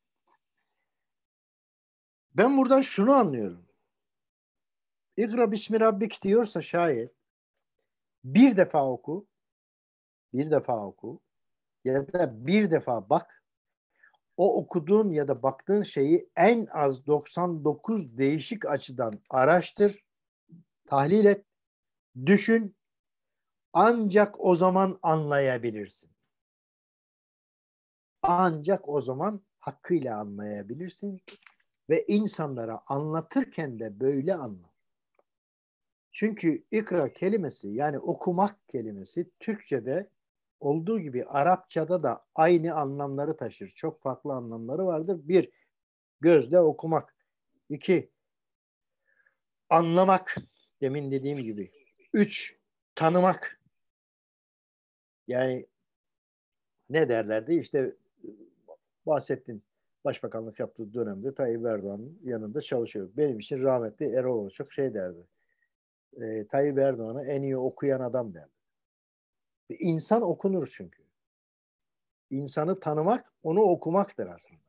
Ben buradan şunu anlıyorum. İkra bismi rabbik diyorsa şayet bir defa oku, bir defa oku ya da bir defa bak. O okuduğun ya da baktığın şeyi en az 99 değişik açıdan araştır, tahlil et, düşün. Ancak o zaman anlayabilirsin. Ancak o zaman hakkıyla anlayabilirsin ve insanlara anlatırken de böyle anlat. Çünkü ikra kelimesi, yani okumak kelimesi, Türkçe'de olduğu gibi Arapçada da aynı anlamları taşır. Çok farklı anlamları vardır. Bir, gözle okumak. İki, anlamak. Demin dediğim gibi. Üç, tanımak. Yani ne derlerdi? İşte bahsettin. Başbakanlık yaptığı dönemde Tayyip Erdoğan'ın yanında çalışıyor. Benim için rahmetli Erol çok şey derdi. Tayyip Erdoğan'ı en iyi okuyan adam derdi. İnsan okunur çünkü. İnsanı tanımak, onu okumaktır aslında.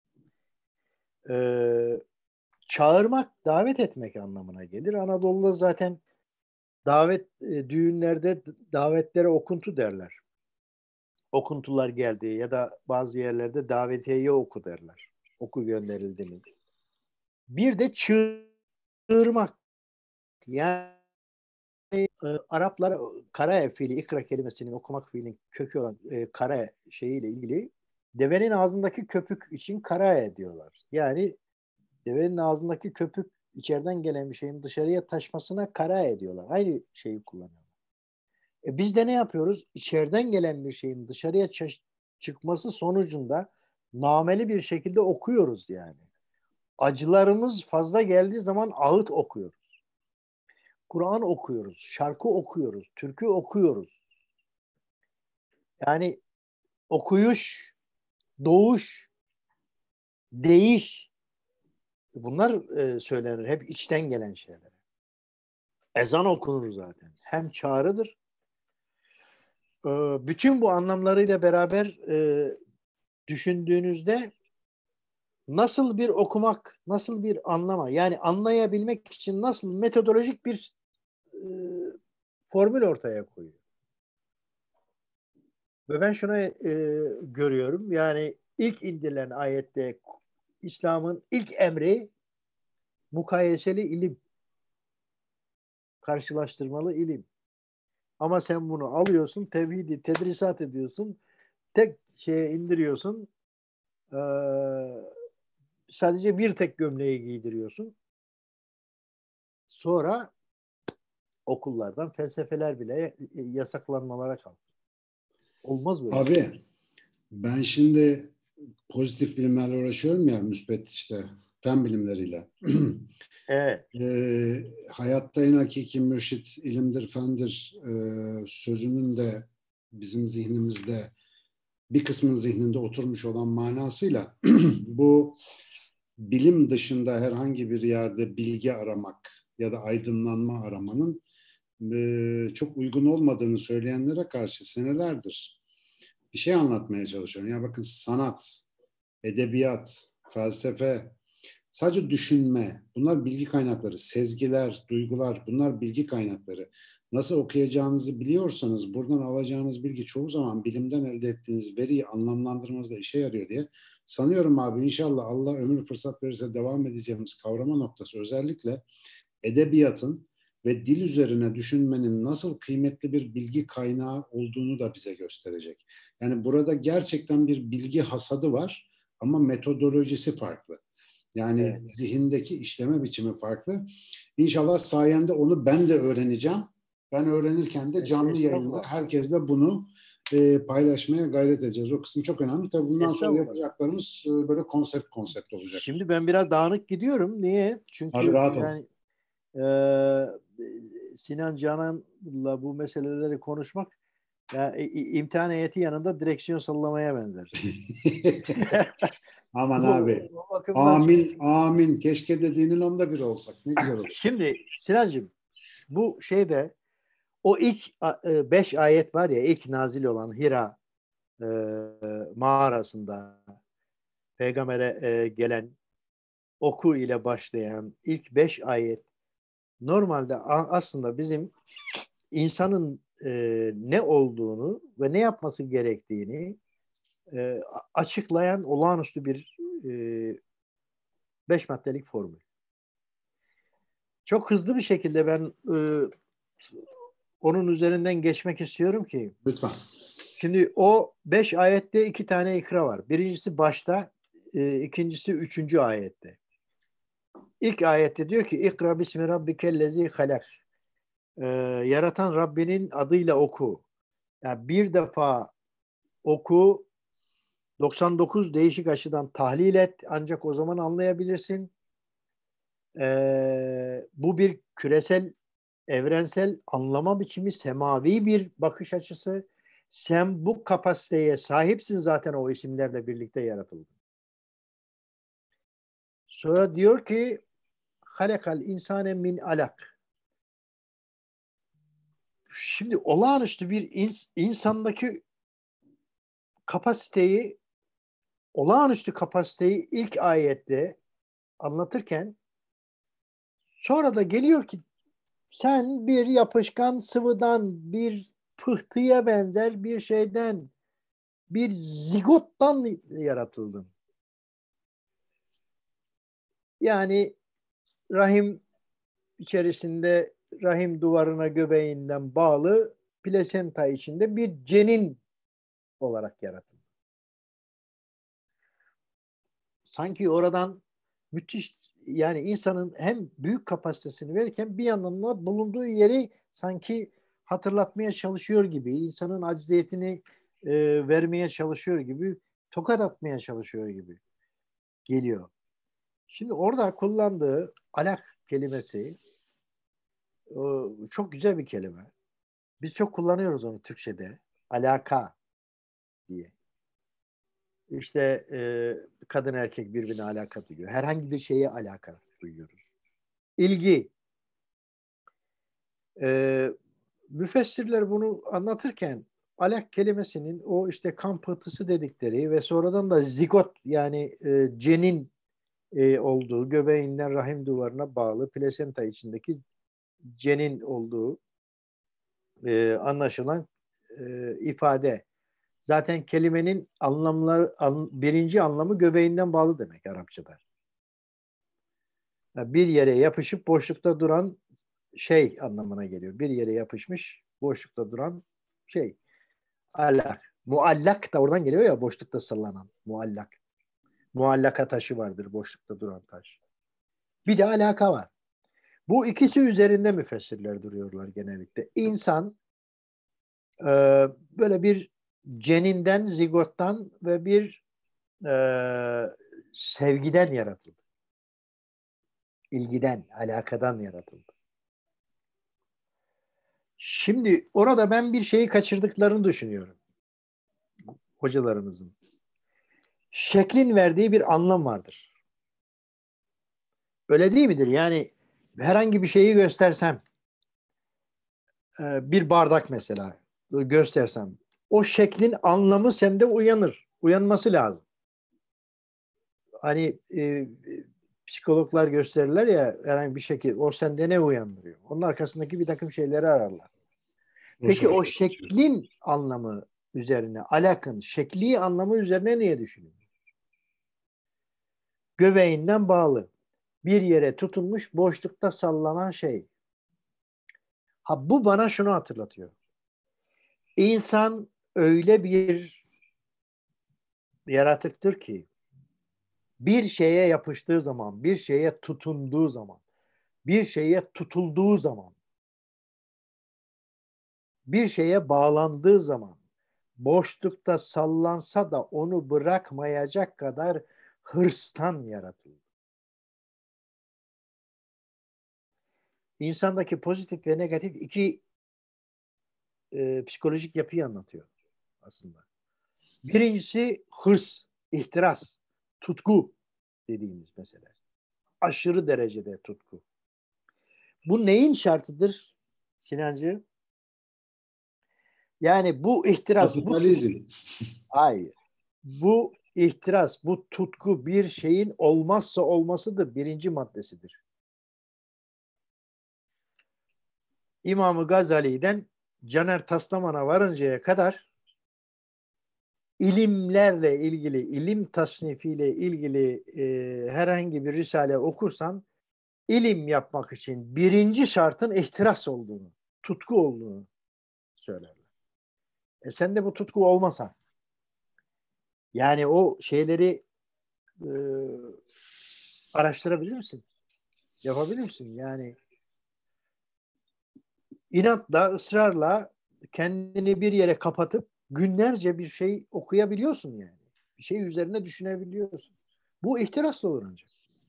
Çağırmak, davet etmek anlamına gelir. Anadolu'da zaten düğünlerde davetlere okuntu derler. Okuntular geldi ya da bazı yerlerde davetiyeyi oku derler. Oku gönderildi mi? Bir de çığırmak. Yani Araplar kara fiili, ikra kelimesinin okumak fiilinin kökü olan kara şeyiyle ilgili devenin ağzındaki köpük için kara diyorlar. Yani Devenin ağzındaki köpük içeriden gelen bir şeyin dışarıya taşmasına kara ediyorlar. Aynı şeyi kullanıyorlar. Biz de ne yapıyoruz? İçeriden gelen bir şeyin dışarıya çıkması sonucunda nameli bir şekilde okuyoruz yani. Acılarımız fazla geldiği zaman ağıt okuyoruz. Kur'an okuyoruz, şarkı okuyoruz, türkü okuyoruz. Yani okuyuş, doğuş, değiş, bunlar söylenir. Hep içten gelen şeyler. Ezan okunur zaten. Hem çağrıdır. Bütün bu anlamlarıyla beraber düşündüğünüzde nasıl bir okumak, nasıl bir anlama, yani anlayabilmek için nasıl metodolojik bir formül ortaya koyuyor. Ve ben şunu görüyorum, yani ilk indirilen ayette İslam'ın ilk emri mukayeseli ilim, karşılaştırmalı ilim. Ama sen bunu alıyorsun, tevhidi tedrisat ediyorsun, tek şeye indiriyorsun, sadece bir tek gömleği giydiriyorsun. Sonra okullardan felsefeler bile yasaklanmalara kalktı. Olmaz böyle şey. Abi ben şimdi pozitif bilimlerle uğraşıyorum ya, müspet işte fen bilimleriyle. Evet. Hayatta en hakiki mürşit ilimdir, fendir sözünün de bizim zihnimizde bir kısmın zihninde oturmuş olan manasıyla bu bilim dışında herhangi bir yerde bilgi aramak ya da aydınlanma aramanın çok uygun olmadığını söyleyenlere karşı senelerdir bir şey anlatmaya çalışıyorum. Ya bakın, sanat, edebiyat, felsefe, sadece düşünme, bunlar bilgi kaynakları. Sezgiler, duygular, bunlar bilgi kaynakları. Nasıl okuyacağınızı biliyorsanız buradan alacağınız bilgi çoğu zaman bilimden elde ettiğiniz veriyi anlamlandırmanızda işe yarıyor diye sanıyorum abi. İnşallah Allah ömür fırsat verirse devam edeceğimiz kavrama noktası özellikle edebiyatın ve dil üzerine düşünmenin nasıl kıymetli bir bilgi kaynağı olduğunu da bize gösterecek. Yani burada gerçekten bir bilgi hasadı var ama metodolojisi farklı. Yani Evet. zihindeki işleme biçimi farklı. İnşallah sayende onu ben de öğreneceğim. Ben öğrenirken de canlı yayında Estağfurullah. herkesle bunu paylaşmaya gayret edeceğiz. O kısım çok önemli. Tabii bundan sonra Estağfurullah. yapacaklarımız böyle konsept olacak. Şimdi ben biraz dağınık gidiyorum. Niye? Abi Çünkü rahat ol. yani Sinan Canan'la bu meseleleri konuşmak ya, imtihan heyeti yanında direksiyon sallamaya benzer. Aman abi. O bakımdan Amin, amin. Keşke dediğinin onda biri olsak. Ne güzel olur. şimdi Sinancığım, bu şeyde o ilk 5 ayet var ya, ilk nazil olan Hira e, mağarasında peygambere gelen oku ile başlayan ilk 5 ayet normalde aslında bizim insanın ne olduğunu ve ne yapması gerektiğini açıklayan olağanüstü bir 5 maddelik formül. Çok hızlı bir şekilde ben onun üzerinden geçmek istiyorum ki Lütfen. şimdi o 5 ayette 2 tane ikra var. Birincisi başta, ikincisi 3. ayette. İlk ayette diyor ki İkra bismi rabbikellezi halak. Yaratan Rabbinin adıyla oku. Yani bir defa oku, 99 değişik açıdan tahlil et, ancak o zaman anlayabilirsin. Bu bir küresel, evrensel anlama biçimi, semavi bir bakış açısı. Sen bu kapasiteye sahipsin, zaten o isimlerle birlikte yaratıldın. Sonra diyor ki halakal insane min alak. Şimdi olağanüstü bir insandaki kapasiteyi, olağanüstü kapasiteyi ilk ayette anlatırken sonra da geliyor ki sen bir yapışkan sıvıdan, bir pıhtıya benzer bir şeyden, bir zigottan yaratıldın. Yani rahim içerisinde, rahim duvarına göbeğinden bağlı plasenta içinde bir cenin olarak yaratıldın. Sanki oradan müthiş yani insanın hem büyük kapasitesini verirken bir yandan da bulunduğu yeri sanki hatırlatmaya çalışıyor gibi, insanın acziyetini vermeye çalışıyor gibi, tokat atmaya çalışıyor gibi geliyor. Şimdi orada kullandığı alak kelimesi çok güzel bir kelime. Biz çok kullanıyoruz onu Türkçe'de. Alaka diye. İşte kadın erkek birbirine alaka duyuyor. Herhangi bir şeye alaka duyuyoruz. İlgi. Müfessirler bunu anlatırken alak kelimesinin o işte kan pıhtısı dedikleri ve sonradan da zigot yani cenin olduğu, göbeğinden rahim duvarına bağlı plasenta içindeki cenin olduğu anlaşılan ifade. Zaten kelimenin birinci anlamı göbeğinden bağlı demek Arapçada. Yani bir yere yapışıp boşlukta duran şey anlamına geliyor. Bir yere yapışmış, boşlukta duran şey. Allak. Muallak da oradan geliyor ya, boşlukta sallanan. Muallak. Muallaka taşı vardır, boşlukta duran taş. Bir de alaka var. Bu ikisi üzerinde müfessirler duruyorlar genellikle. İnsan böyle bir ceninden, zigottan ve bir sevgiden yaratıldı. İlgiden, alakadan yaratıldı. Şimdi orada ben bir şeyi kaçırdıklarını düşünüyorum. Hocalarımızın. Şeklin verdiği bir anlam vardır. Öyle değil midir? Yani herhangi bir şeyi göstersem, bir bardak mesela göstersem, o şeklin anlamı sende uyanır. Uyanması lazım. Hani psikologlar gösterirler ya, herhangi bir şekil, o sende ne uyandırıyor? Onun arkasındaki bir takım şeyleri ararlar. Peki o şeklin anlamı üzerine, alakın, şekli anlamı üzerine niye düşünüyor? Göbeğinden bağlı. Bir yere tutunmuş, boşlukta sallanan şey. Ha, bu bana şunu hatırlatıyor. İnsan öyle bir yaratıktır ki bir şeye yapıştığı zaman, bir şeye tutunduğu zaman, bir şeye tutulduğu zaman, bir şeye bağlandığı zaman, boşlukta sallansa da onu bırakmayacak kadar hırstan yaratıldı. İnsandaki pozitif ve negatif iki psikolojik yapıyı anlatıyor aslında. Birincisi hırs, ihtiras, tutku dediğimiz mesele. Aşırı derecede tutku. Bu neyin şartıdır Sinancı? Yani bu ihtiras, bu Kapitalizm. hayır. Bu ihtiras, bu tutku bir şeyin olmazsa olmasıdır, birinci maddesidir. İmam-ı Gazali'den Caner Taslaman'a varıncaya kadar ilimlerle ilgili, ilim tasnifiyle ilgili herhangi bir risale okursan ilim yapmak için birinci şartın ihtiras olduğunu, tutku olduğunu söylerler. Sende bu tutku olmasa, yani o şeyleri e, araştırabilir misin? Yapabilir misin? Yani inatla, ısrarla kendini bir yere kapatıp günlerce bir şey okuyabiliyorsun yani. Bir şey üzerine düşünebiliyorsun. Bu ihtirasla olur ancak.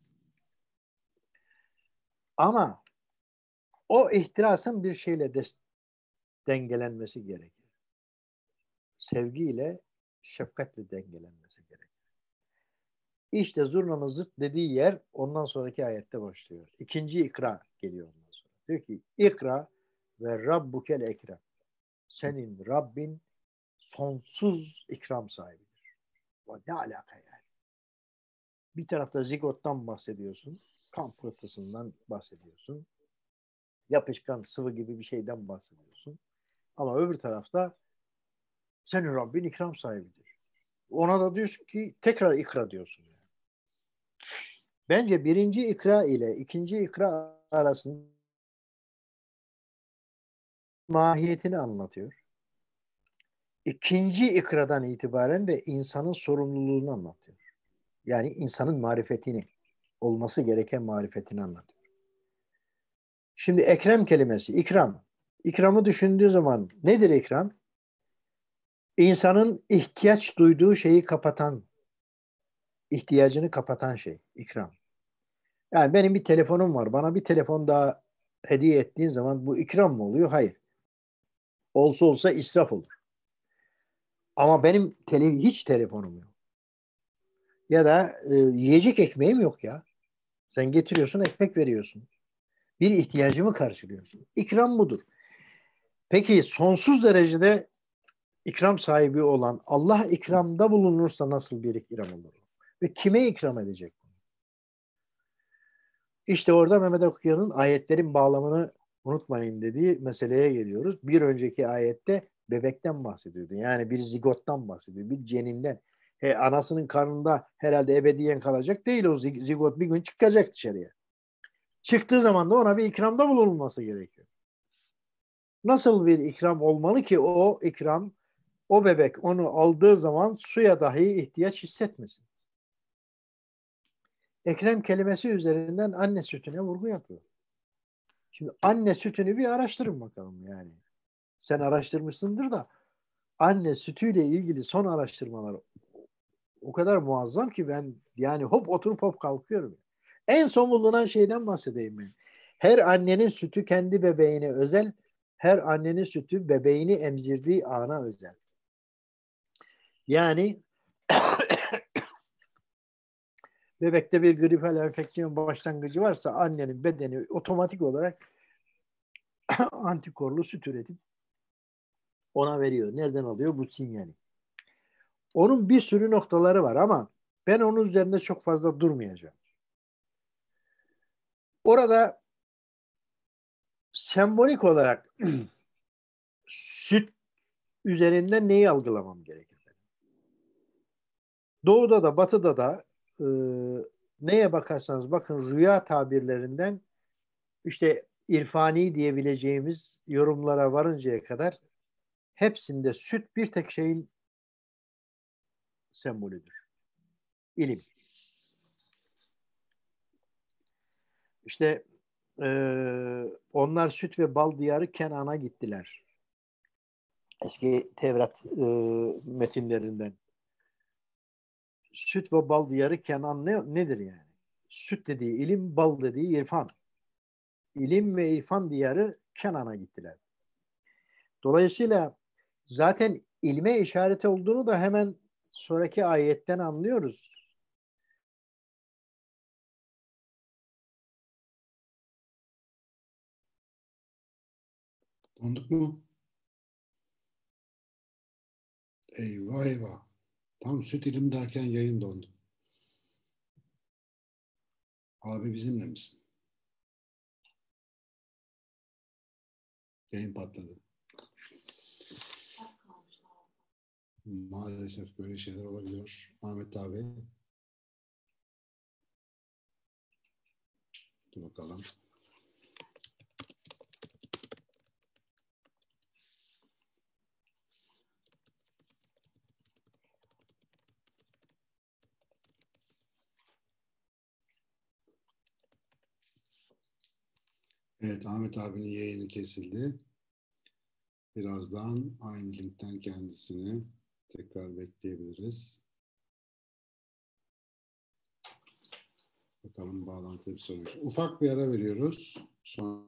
Ama o ihtirasın bir şeyle dengelenmesi gerekir. Sevgiyle, şefkatle dengelenmesi gerekir. İşte zurnanın zıt dediği yer ondan sonraki ayette başlıyor. İkinci ikra geliyor ondan sonra. Diyor ki ikra ve rabbukel ekrem. Senin Rabbin sonsuz ikram sahibidir. Ne alaka yani? Bir tarafta zigottan bahsediyorsun. Kan pıhtısından bahsediyorsun. Yapışkan sıvı gibi bir şeyden bahsediyorsun. Ama öbür tarafta senin Rabbin ikram sahibidir. Ona da diyorsun ki tekrar ikra diyorsun. Yani. Bence birinci ikra ile ikinci ikra arasında mahiyetini anlatıyor. İkinci ikradan itibaren de insanın sorumluluğunu anlatıyor. Yani insanın marifetini olması gereken marifetini anlatıyor. Şimdi ekrem kelimesi, ikram. İkramı düşündüğü zaman nedir ikram? İnsanın ihtiyaç duyduğu şeyi kapatan, ihtiyacını kapatan şey, ikram. Yani benim bir telefonum var. Bana bir telefon daha hediye ettiğin zaman bu ikram mı oluyor? Hayır. Olsa olsa israf olur. Ama benim hiç telefonum yok. Ya da yiyecek ekmeğim yok ya. Sen getiriyorsun, ekmek veriyorsun. Bir ihtiyacımı karşılıyorsun. İkram budur. Peki sonsuz derecede ikram sahibi olan Allah ikramda bulunursa nasıl bir ikram olur? Ve kime ikram edecek? İşte orada Mehmet Okuyan'ın ayetlerin bağlamını unutmayın dediği meseleye geliyoruz. Bir önceki ayette bebekten bahsediyordu. Yani bir zigottan bahsediyor. Bir ceninden. Anasının karnında herhalde ebediyen kalacak değil o zigot, bir gün çıkacak dışarıya. Çıktığı zaman da ona bir ikramda bulunulması gerekiyor. Nasıl bir ikram olmalı ki o ikram, o bebek onu aldığı zaman suya dahi ihtiyaç hissetmesin? Ekrem kelimesi üzerinden anne sütüne vurgu yapıyor. Şimdi anne sütünü bir araştırın bakalım yani. Sen araştırmışsındır da anne sütüyle ilgili son araştırmalar o kadar muazzam ki ben yani hop oturup hop kalkıyorum. En son bulunan şeyden bahsedeyim ben. Her annenin sütü kendi bebeğine özel, her annenin sütü bebeğini emzirdiği ana özel. Yani bebekte bir gripal enfeksiyon başlangıcı varsa annenin bedeni otomatik olarak antikorlu süt üretip ona veriyor. Nereden alıyor bu sinyali? Onun bir sürü noktaları var ama ben onun üzerinde çok fazla durmayacağım. Orada sembolik olarak süt üzerinden neyi algılamam gerekir? Doğuda da batıda da e, neye bakarsanız bakın rüya tabirlerinden işte irfani diyebileceğimiz yorumlara varıncaya kadar hepsinde süt bir tek şeyin sembolüdür. İlim. İşte e, onlar süt ve bal diyarı Kenan'a gittiler. Eski Tevrat metinlerinden. Süt ve bal diyarı Kenan nedir yani? Süt dediği ilim, bal dediği irfan. İlim ve irfan diyarı Kenan'a gittiler. Dolayısıyla zaten ilme işareti olduğunu da hemen sonraki ayetten anlıyoruz. Donduk mu? Eyvah eyvah. Tam süt ilim derken yayın dondu. Abi bizimle misin? Yayın patladı. Maalesef böyle şeyler olabiliyor. Ahmet abi. Dur bakalım. Evet, Ahmet abinin yayını kesildi. Birazdan aynı linkten kendisini tekrar bekleyebiliriz. Bakalım bağlantıda bir sorun yok. Ufak bir ara veriyoruz. Sonra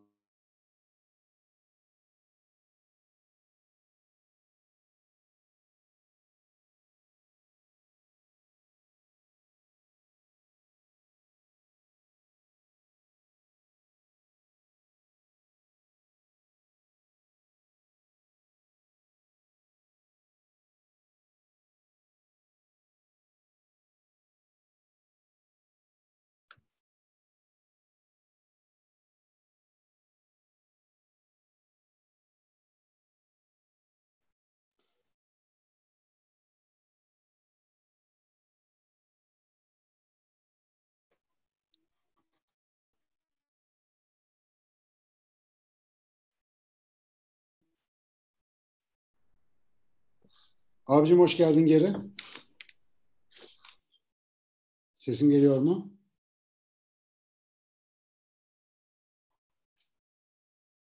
abicim hoş geldin geri. Sesim geliyor mu?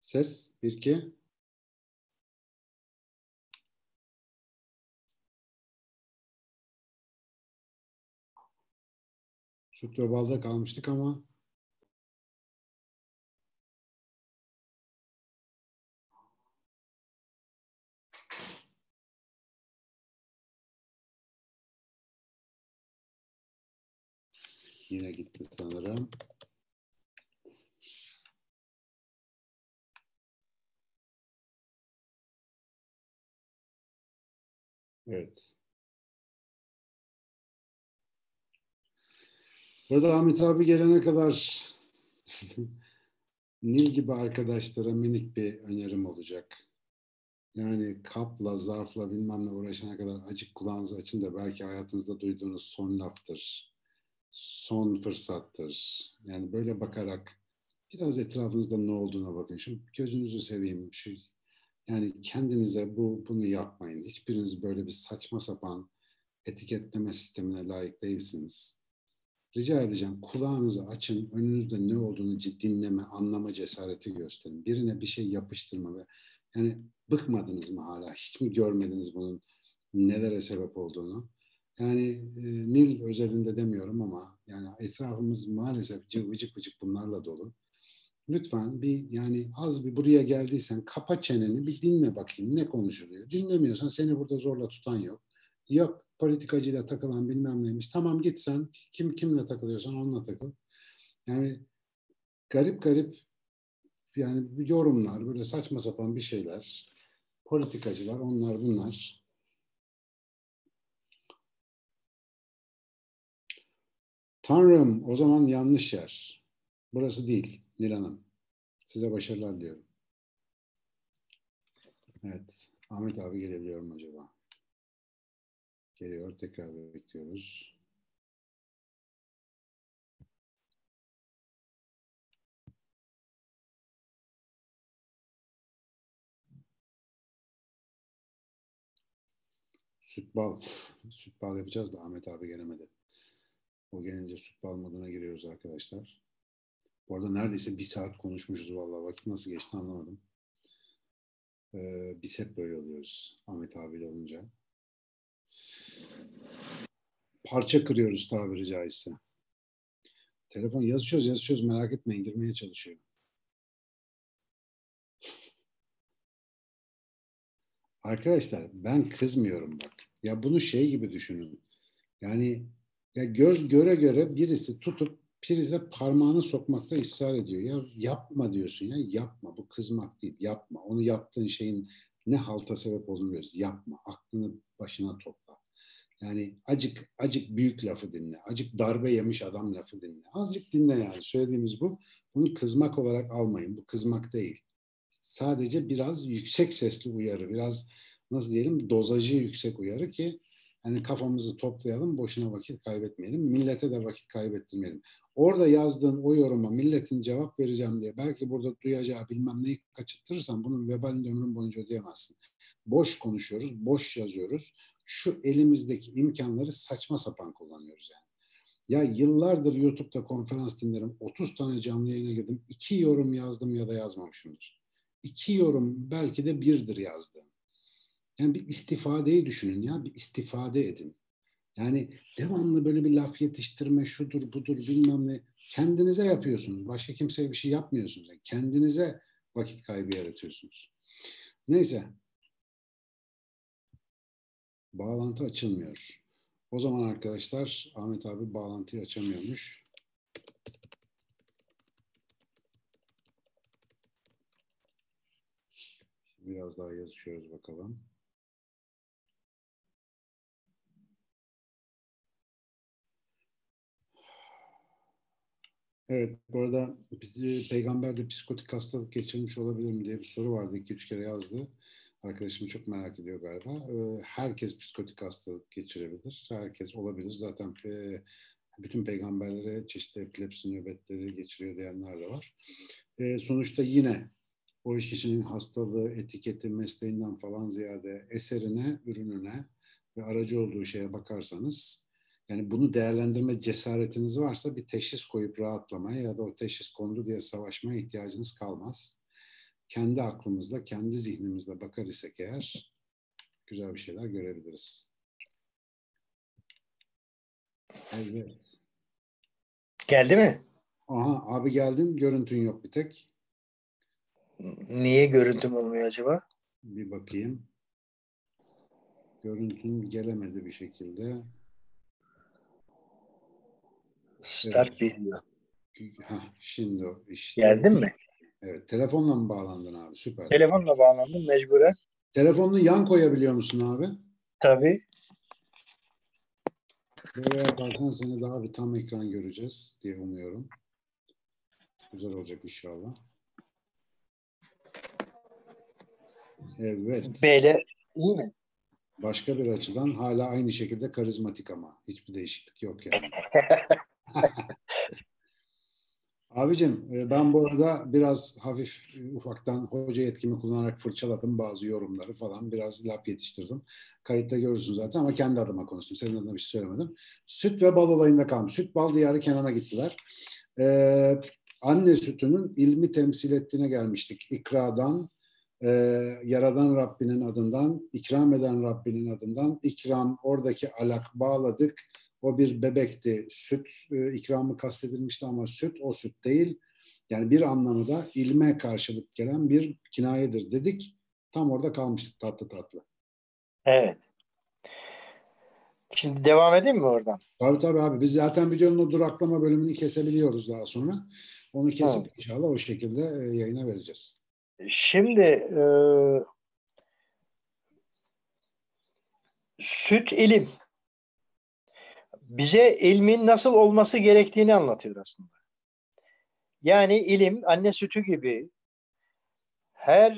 Ses 1 2. Süt ve balda kalmıştık ama yine gitti sanırım. Evet. Burada Ahmet abi gelene kadar Nil gibi arkadaşlara minik bir önerim olacak. Yani kapla, zarfla bilmem ne uğraşana kadar açık kulağınızı açın da belki hayatınızda duyduğunuz son laftır. Son fırsattır. Yani böyle bakarak biraz etrafınızda ne olduğuna bakın. Şu gözünüzü seveyim. Yani kendinize bunu yapmayın. Hiçbiriniz böyle bir saçma sapan etiketleme sistemine layık değilsiniz. Rica edeceğim kulağınızı açın, önünüzde ne olduğunu dinleme, anlama cesareti gösterin. Birine bir şey yapıştırma ve yani bıkmadınız mı hala? Hiç mi görmediniz bunun nelere sebep olduğunu? Yani Nil özelinde demiyorum ama yani etrafımız maalesef vıcık vıcık bunlarla dolu. Lütfen yani az bir buraya geldiysen kapa çeneni bir dinle bakayım ne konuşuluyor. Dinlemiyorsan seni burada zorla tutan yok. Yok politikacıyla takılan bilmem neymiş. Tamam git sen kimle takılıyorsan onunla takıl. Yani garip garip yani yorumlar böyle saçma sapan bir şeyler. Politikacılar onlar bunlar. Tanrım o zaman yanlış yer. Burası değil Nil Hanım. Size başarılar diliyorum. Evet. Ahmet abi gelebiliyor mu acaba? Geliyor. Tekrar bekliyoruz. Süt bal. Süt bal yapacağız da Ahmet abi gelemedi. O gelince süt bal moduna giriyoruz arkadaşlar. Bu arada neredeyse 1 saat konuşmuşuz vallahi. Vakit nasıl geçti anlamadım. Biz hep böyle oluyoruz Ahmet abiyle olunca. Parça kırıyoruz tabiri caizse. Telefon yazışıyoruz merak etmeyin girmeye çalışıyor. Arkadaşlar ben kızmıyorum bak. Ya bunu şey gibi düşünün. Yani ya göz göre göre birisi tutup prize parmağını sokmakta ısrar ediyor. Ya yapma diyorsun ya yapma. Bu kızmak değil yapma. Onu yaptığın şeyin ne halta sebep olduğunu biliyoruz. Yapma. Aklını başına topla. Yani acık büyük lafı dinle. Acık darbe yemiş adam lafı dinle. Azıcık dinle yani. Söylediğimiz bu. Bunu kızmak olarak almayın. Bu kızmak değil. Sadece biraz yüksek sesli uyarı. Biraz nasıl diyelim dozajı yüksek uyarı ki hani kafamızı toplayalım, boşuna vakit kaybetmeyelim. Millete de vakit kaybettirmeyelim. Orada yazdığın o yoruma milletin cevap vereceğim diye belki burada duyacağı bilmem neyi kaçırtırırsan bunun vebalini ömrün boyunca ödeyemezsin. Boş konuşuyoruz, boş yazıyoruz. Şu elimizdeki imkanları saçma sapan kullanıyoruz yani. Ya yıllardır YouTube'da konferans dinlerim. 30 tane canlı yayına girdim. 2 yorum yazdım ya da yazmamışımdır. 2 yorum belki de birdir yazdığım. Yani bir istifadeyi düşünün ya. Bir istifade edin. Yani devamlı böyle bir laf yetiştirme, şudur budur bilmem ne. Kendinize yapıyorsunuz. Başka kimseye bir şey yapmıyorsunuz. Yani kendinize vakit kaybı yaratıyorsunuz. Neyse. Bağlantı açılmıyor. O zaman arkadaşlar Ahmet abi bağlantıyı açamıyormuş. Biraz daha yazışıyoruz bakalım. Evet, bu arada peygamber de psikotik hastalık geçirmiş olabilir mi diye bir soru vardı. 2-3 kere yazdı. Arkadaşım çok merak ediyor galiba. Herkes psikotik hastalık geçirebilir. Herkes olabilir. Zaten bütün peygamberlere çeşitli epilepsi nöbetleri geçiriyor diyenler de var. Sonuçta yine o kişinin hastalığı, etiketi, mesleğinden falan ziyade eserine, ürününe ve aracı olduğu şeye bakarsanız yani bunu değerlendirme cesaretiniz varsa bir teşhis koyup rahatlamaya ya da o teşhis kondu diye savaşmaya ihtiyacınız kalmaz. kendi aklımızla, kendi zihnimizle bakar isek eğer güzel bir şeyler görebiliriz. Evet. Geldi mi? Aha abi geldin. Görüntün yok bir tek. Niye görüntüm olmuyor acaba? Bir bakayım. Görüntün gelemedi bir şekilde. Evet. Start video. Şimdi o işte. Geldin mi? Evet. Telefonla mı bağlandın abi? Süper. Telefonla bağlandım mecburen. Telefonunu yan koyabiliyor musun abi? Tabii. Böyle yaparsan seni daha bir tam ekran göreceğiz diye umuyorum. Güzel olacak inşallah. Evet. Böyle iyi mi? Başka bir açıdan hala aynı şekilde karizmatik ama. Hiçbir değişiklik yok yani. Abicim ben bu arada biraz hafif ufaktan hoca yetkimi kullanarak fırçaladım bazı yorumları falan. Biraz laf yetiştirdim. Kayıtta görürsün zaten ama kendi adıma konuştum. Senin adına bir şey söylemedim. Süt ve bal olayında kalmış. Süt bal diyarı Kenan'a gittiler. Anne sütünün ilmi temsil ettiğine gelmiştik. İkradan, Yaradan Rabbinin adından, ikram eden Rabbinin adından, ikram oradaki alak bağladık. O bir bebekti. Süt ikramı kastedilmişti ama süt o süt değil. Yani bir anlamı da ilme karşılık gelen bir kinayedir dedik. Tam orada kalmıştık tatlı tatlı. Evet. Şimdi devam edeyim mi oradan? Tabii tabii abi. Biz zaten videonun o duraklama bölümünü kesebiliyoruz daha sonra. Onu Hı. kesip inşallah o şekilde yayına vereceğiz. Şimdi süt ilim. Bize ilmin nasıl olması gerektiğini anlatıyor aslında. Yani ilim anne sütü gibi her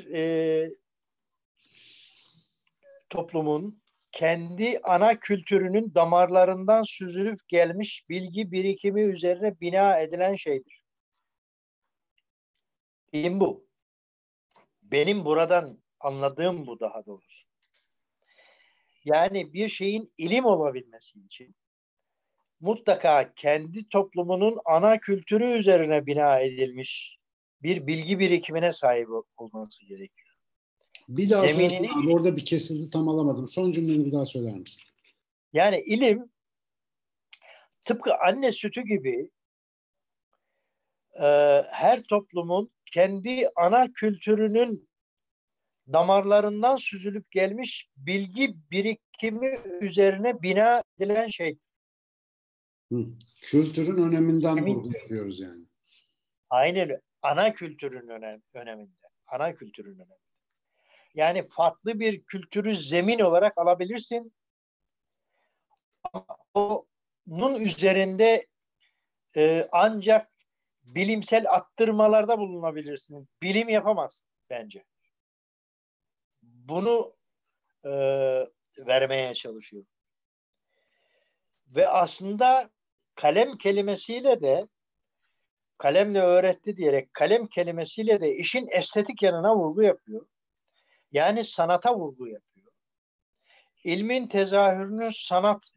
toplumun kendi ana kültürünün damarlarından süzülüp gelmiş bilgi birikimi üzerine bina edilen şeydir. İlim bu. Benim buradan anladığım bu daha doğrusu. Yani bir şeyin ilim olabilmesi için mutlaka kendi toplumunun ana kültürü üzerine bina edilmiş bir bilgi birikimine sahip olması gerekiyor. Bir daha söylesene Zeminini, abi. Orada bir kesildi tam alamadım. Son cümleni bir daha söyler misin? yani ilim tıpkı anne sütü gibi e, her toplumun kendi ana kültürünün damarlarından süzülüp gelmiş bilgi birikimi üzerine bina edilen şey. Hı. Kültürün öneminden Zemin, vurgu yapıyoruz yani. aynen ana kültürün öneminde. Ana kültürün öneminde. Yani farklı bir kültürü zemin olarak alabilirsin. Onun üzerinde ancak bilimsel attırmalarda bulunabilirsin. Bilim yapamaz bence. Bunu e, vermeye çalışıyor. Ve aslında kalem kelimesiyle de kalemle öğretti diyerek kalem kelimesiyle de işin estetik yanına vurgu yapıyor. Yani sanata vurgu yapıyor. İlmin tezahürünün sanat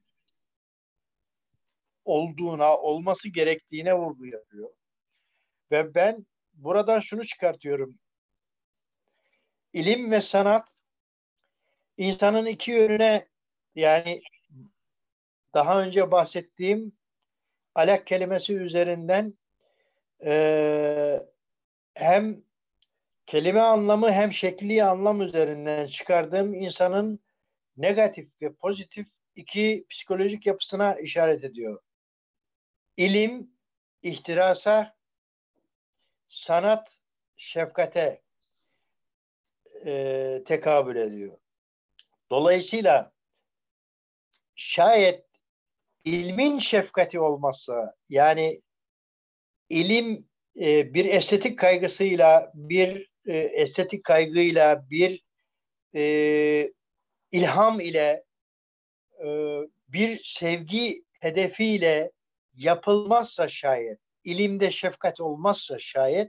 olduğuna, olması gerektiğine vurgu yapıyor. Ve ben buradan şunu çıkartıyorum. İlim ve sanat insanın iki yönüne, yani daha önce bahsettiğim alak kelimesi üzerinden hem kelime anlamı hem şekli anlam üzerinden çıkardığım insanın negatif ve pozitif iki psikolojik yapısına işaret ediyor. İlim ihtirasa, sanat şefkate tekabül ediyor. Dolayısıyla şayet ilmin şefkati olmazsa, yani ilim bir estetik kaygısıyla, bir estetik kaygıyla, bir ilham ile, bir sevgi hedefiyle yapılmazsa şayet, ilimde şefkat olmazsa şayet,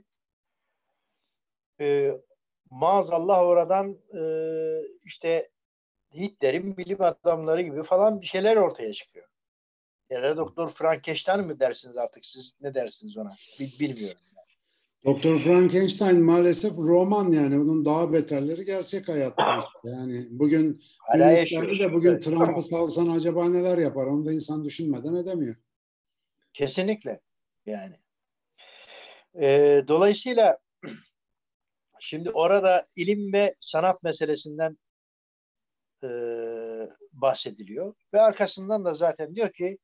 e, maazallah oradan işte Hitler'in bilim adamları gibi falan bir şeyler ortaya çıkıyor. Ya da Doktor Frankenstein mi dersiniz artık, siz ne dersiniz ona? Bilmiyorum. Doktor Frankenstein maalesef roman, yani onun daha beterleri gerçek hayatta işte. Yani bugün Hala gün yaşıyor. itibariyle de bugün Trump'ı salsan acaba neler yapar? Onu da insan düşünmeden edemiyor. Kesinlikle. Yani. Dolayısıyla şimdi orada ilim ve sanat meselesinden e, bahsediliyor. Ve arkasından da zaten diyor ki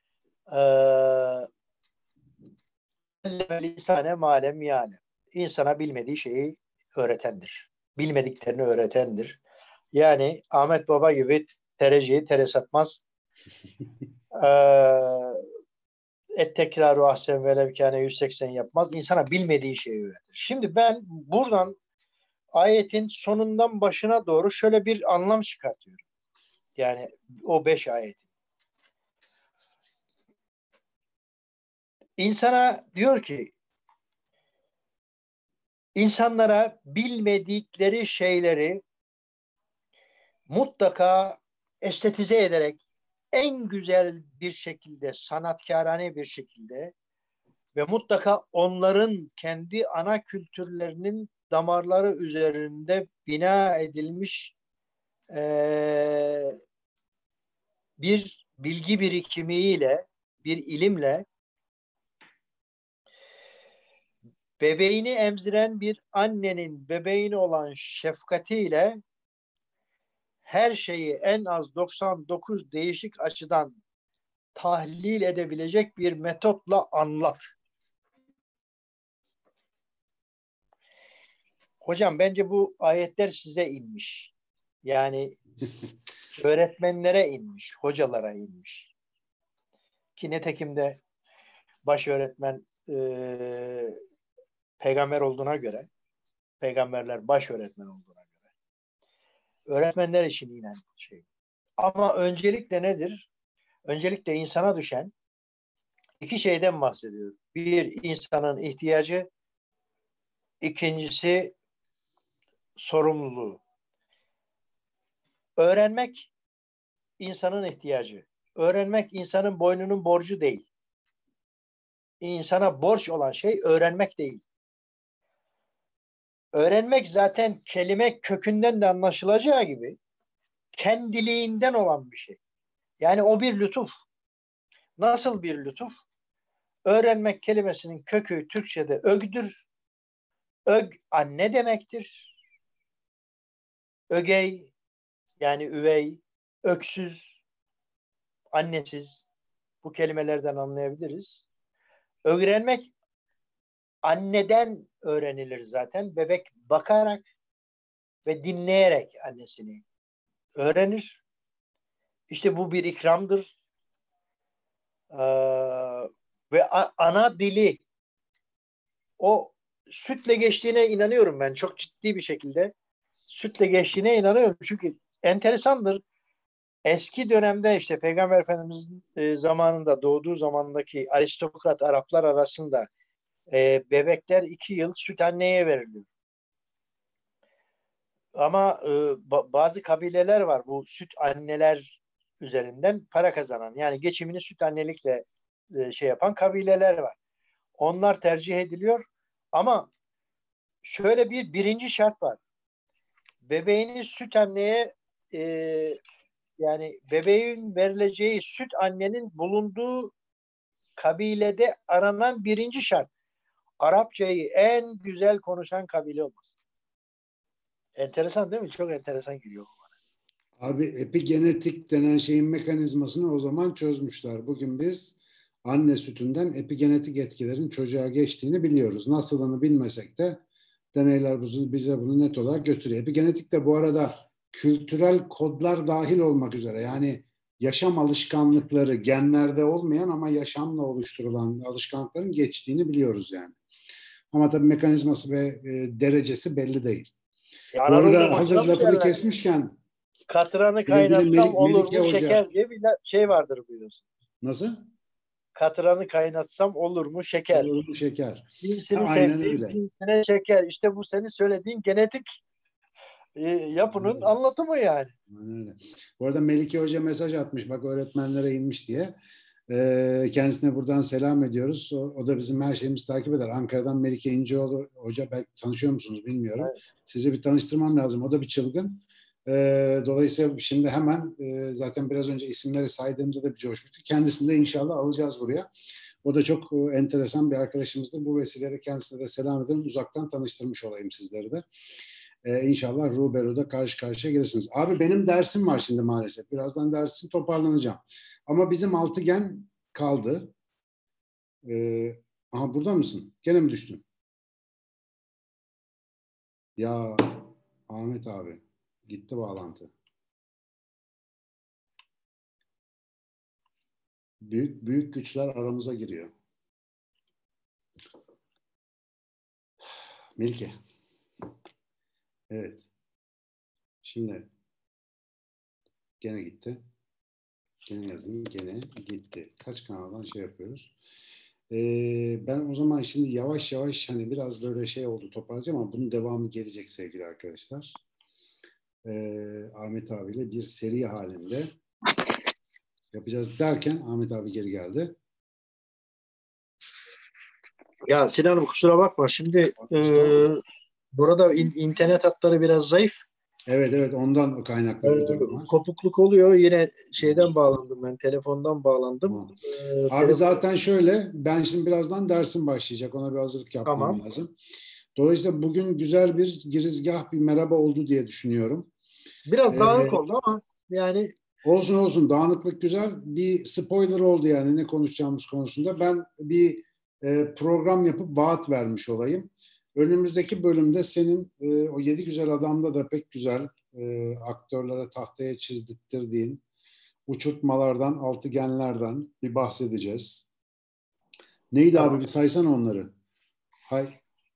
insane malem yani. İnsana bilmediği şeyi öğretendir. Bilmediklerini öğretendir. Yani Ahmet Baba gibi tereciyi tere satmaz. Ee, et tekraru ahsen velevkâne 180 yapmaz. İnsana bilmediği şeyi öğretir. Şimdi ben buradan ayetin sonundan başına doğru şöyle bir anlam çıkartıyorum. Yani o 5 ayetin. İnsana diyor ki insanlara bilmedikleri şeyleri mutlaka estetize ederek en güzel bir şekilde, sanatkârane bir şekilde ve mutlaka onların kendi ana kültürlerinin damarları üzerinde bina edilmiş bir bilgi birikimiyle, bir ilimle bebeğini emziren bir annenin bebeğine olan şefkatiyle her şeyi en az 99 değişik açıdan tahlil edebilecek bir metotla anlat. Hocam bence bu ayetler size inmiş. Yani öğretmenlere inmiş, hocalara inmiş. Ki netekim de baş öğretmen peygamber olduğuna göre, peygamberler baş öğretmen olduğuna göre, öğretmenler için inen şey. Ama öncelikle nedir? Öncelikle insana düşen iki şeyden bahsediyor. Bir, insanın ihtiyacı, ikincisi sorumluluğu. Öğrenmek insanın ihtiyacı. Öğrenmek insanın boynunun borcu değil. İnsana borç olan şey öğrenmek değil. Öğrenmek zaten kelime kökünden de anlaşılacağı gibi kendiliğinden olan bir şey. Yani o bir lütuf. Nasıl bir lütuf? Öğrenmek kelimesinin kökü Türkçe'de ögdür. Ög anne demektir. Ögey yani üvey, öksüz, annesiz, bu kelimelerden anlayabiliriz. Öğrenmek anneden öğrenilir zaten. Bebek bakarak ve dinleyerek annesini öğrenir. İşte bu bir ikramdır. Ve ana dili o sütle geçtiğine inanıyorum ben. Çok ciddi bir şekilde sütle geçtiğine inanıyorum. Çünkü enteresandır. Eski dönemde işte Peygamber Efendimiz'in zamanında doğduğu zamandaki aristokrat Araplar arasında bebekler 2 yıl süt anneye veriliyor. Ama bazı kabileler var bu süt anneler üzerinden para kazanan. Yani geçimini süt annelikle şey yapan kabileler var. Onlar tercih ediliyor. Ama şöyle bir birinci şart var. Bebeğini süt anneye e, yani bebeğin verileceği süt annenin bulunduğu kabilede aranan birinci şart. Arapçayı en güzel konuşan kabile olması. Enteresan değil mi? Çok enteresan geliyor. Abi epigenetik denen şeyin mekanizmasını o zaman çözmüşler. Bugün biz anne sütünden epigenetik etkilerin çocuğa geçtiğini biliyoruz. Nasılını bilmesek de deneyler bize bunu net olarak gösteriyor. Epigenetik de bu arada kültürel kodlar dahil olmak üzere, yani yaşam alışkanlıkları, genlerde olmayan ama yaşamla oluşturulan alışkanlıkların geçtiğini biliyoruz yani. Ama tabii mekanizması ve derecesi belli değil. Bu Anadolu'da arada hazır boşuna mı lafını derler? kesmişken Katranı sevgili kaynatsam olur Melike mu Hoca, şeker diye bir şey vardır biliyorsun. nasıl? Katranı kaynatsam olur mu şeker. Olur mu şeker? Ha, Birisini aynen sevdiğim öyle. birisine şeker. İşte bu senin söylediğin genetik yapının anlatımı yani. Aynen öyle. Bu arada Melike Hoca mesaj atmış, bak öğretmenlere inmiş diye. Kendisine buradan selam ediyoruz. O da bizim her şeyimizi takip eder. Ankara'dan Melike İnceoğlu Hoca, belki tanışıyor musunuz bilmiyorum. Evet. Sizi bir tanıştırmam lazım. O da bir çılgın. Dolayısıyla şimdi hemen zaten biraz önce isimleri saydığımda da bir coşmuştu. Kendisini de inşallah alacağız buraya. O da çok enteresan bir arkadaşımızdır. Bu vesileyle kendisine de selam ederim. Uzaktan tanıştırmış olayım sizleri de. İnşallah Rubero'da karşı karşıya gelirsiniz. Abi benim dersim var şimdi maalesef. Birazdan ders için toparlanacağım. Ama bizim altıgen kaldı. Aha burada mısın? Gene mi düştün? Ya Ahmet abi gitti bağlantı. Büyük büyük güçler aramıza giriyor. Melike. Evet. Şimdi gene gitti. Gene yazayım. Gene gitti. Kaç kanaldan şey yapıyoruz. Ben o zaman şimdi yavaş yavaş hani biraz böyle şey oldu toparlayacağım ama bunun devamı gelecek sevgili arkadaşlar. Ahmet abiyle bir seri halinde yapacağız derken Ahmet abi geri geldi. Ya Sinan'ım kusura bakma. Şimdi burada internet hatları biraz zayıf. Evet ondan kaynaklı bir durum var. Kopukluk oluyor. Yine şeyden bağlandım ben. Telefondan bağlandım. Tamam. Abi zaten şöyle, ben şimdi birazdan dersim başlayacak. Ona bir hazırlık yapmam lazım. Dolayısıyla bugün güzel bir girizgah, bir merhaba oldu diye düşünüyorum. Biraz dağınık oldu ama yani olsun dağınıklık güzel. Bir spoiler oldu yani ne konuşacağımız konusunda. Ben bir program yapıp vaat vermiş olayım. Önümüzdeki bölümde senin o 7 güzel adamda da pek güzel aktörlere tahtaya çizdirttirdiğin uçurtmalardan, altıgenlerden bir bahsedeceğiz. Neydi abi? Bir saysan onları. Hay.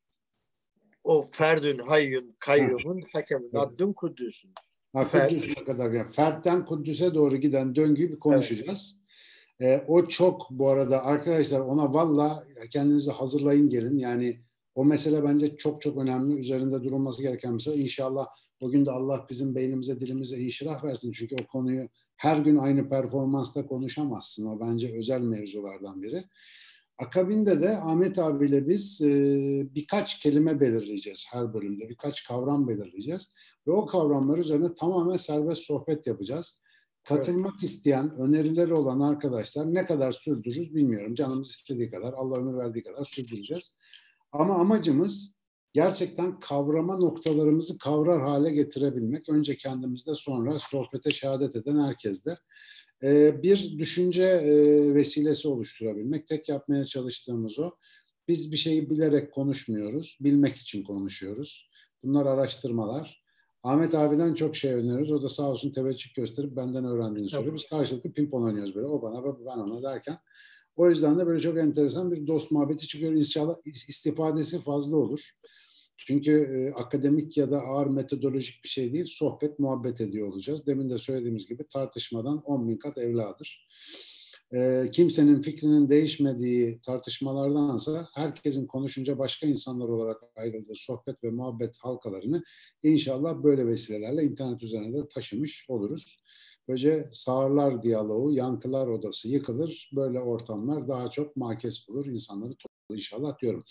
O Ferdün, Hayyun, Kayyum'un hakemin addün Kudüs'ün. Kudüs'e kadar. Yani Fert'ten Kudüs'e doğru giden döngüyü bir konuşacağız. O çok bu arada arkadaşlar ona valla kendinizi hazırlayın gelin. Yani o mesele bence çok çok önemli. Üzerinde durulması gereken mesele. İnşallah bugün de Allah bizim beynimize, dilimize inşirah versin. Çünkü o konuyu her gün aynı performansta konuşamazsın. O bence özel mevzulardan biri. Akabinde de Ahmet abiyle biz birkaç kelime belirleyeceğiz her bölümde. Birkaç kavram belirleyeceğiz. Ve o kavramlar üzerine tamamen serbest sohbet yapacağız. Katılmak isteyen, önerileri olan arkadaşlar ne kadar sürdürürüz bilmiyorum. Canımız istediği kadar, Allah ömür verdiği kadar sürdüreceğiz. Ama amacımız gerçekten kavrama noktalarımızı kavrar hale getirebilmek. Önce kendimizde, sonra sohbete şehadet eden herkeste. Bir düşünce vesilesi oluşturabilmek. Tek yapmaya çalıştığımız o. Biz bir şeyi bilerek konuşmuyoruz, bilmek için konuşuyoruz. Bunlar araştırmalar. Ahmet abiden çok şey öğreniyoruz. O da sağ olsun teveccüh gösterip benden öğrendiğini söylüyor. Biz karşılıklı pimpon oynuyoruz böyle. O bana, ben ona derken. O yüzden de böyle çok enteresan bir dost muhabbeti çıkıyor. İnşallah istifadesi fazla olur. Çünkü akademik ya da ağır metodolojik bir şey değil. Sohbet, muhabbet ediyor olacağız. Demin de söylediğimiz gibi tartışmadan 10 bin kat evladır. Kimsenin fikrinin değişmediği tartışmalardansa herkesin konuşunca başka insanlar olarak ayrıldığı sohbet ve muhabbet halkalarını inşallah böyle vesilelerle internet üzerine de taşımış oluruz. Böylece sağırlar diyaloğu, yankılar odası yıkılır. Böyle ortamlar daha çok makes bulur, insanları toplar inşallah diyorum.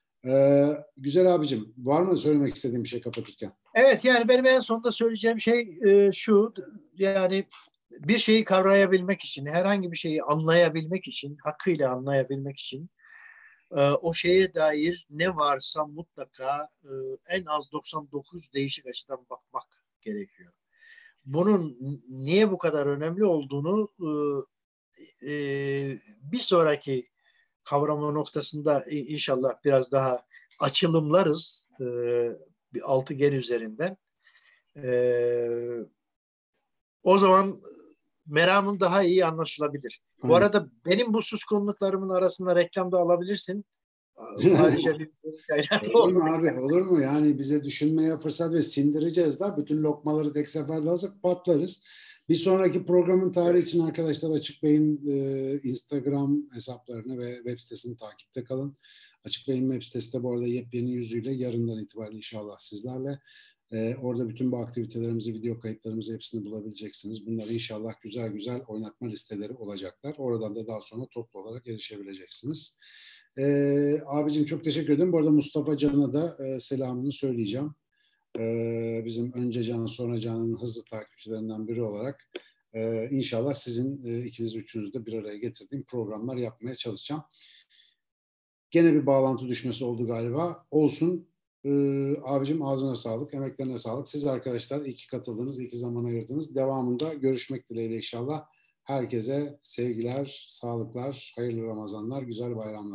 Güzel abicim, var mı söylemek istediğin bir şey kapatırken? Evet, yani benim en sonunda söyleyeceğim şey şu, yani bir şeyi kavrayabilmek için, herhangi bir şeyi anlayabilmek için, hakkıyla anlayabilmek için o şeye dair ne varsa mutlaka en az 99 değişik açıdan bakmak gerekiyor. Bunun niye bu kadar önemli olduğunu bir sonraki kavrama noktasında inşallah biraz daha açılımlarız bir altıgen üzerinden. O zaman meramın daha iyi anlaşılabilir. Aynen. Bu arada benim bu suskunluklarımın arasında reklamda alabilirsin. Ayrıca bir kaynat olur mu abi? Olur mu? Yani bize düşünmeye fırsat ve sindireceğiz da bütün lokmaları tek seferde alsak patlarız. Bir sonraki programın tarihi için arkadaşlar Açık Bey'in Instagram hesaplarını ve web sitesini takipte kalın. Açık Bey'in web sitesi de bu arada yepyeni yüzüyle yarından itibaren inşallah sizlerle. Orada bütün bu aktivitelerimizi, video kayıtlarımızı hepsini bulabileceksiniz. Bunlar inşallah güzel güzel oynatma listeleri olacaklar. Oradan da daha sonra toplu olarak erişebileceksiniz. Abicim çok teşekkür ederim. Bu arada Mustafa Can'a da selamını söyleyeceğim. Bizim önce Can sonra Can'ın hızlı takipçilerinden biri olarak inşallah sizin ikiniz üçünüzü de bir araya getirdiğim programlar yapmaya çalışacağım. Gene bir bağlantı düşmesi oldu galiba. Olsun. Abicim ağzına sağlık, emeklerine sağlık. Siz arkadaşlar iyi ki katıldınız, iyi ki zaman ayırdınız. Devamında görüşmek dileğiyle inşallah. Herkese sevgiler, sağlıklar, hayırlı Ramazanlar, güzel bayramlar.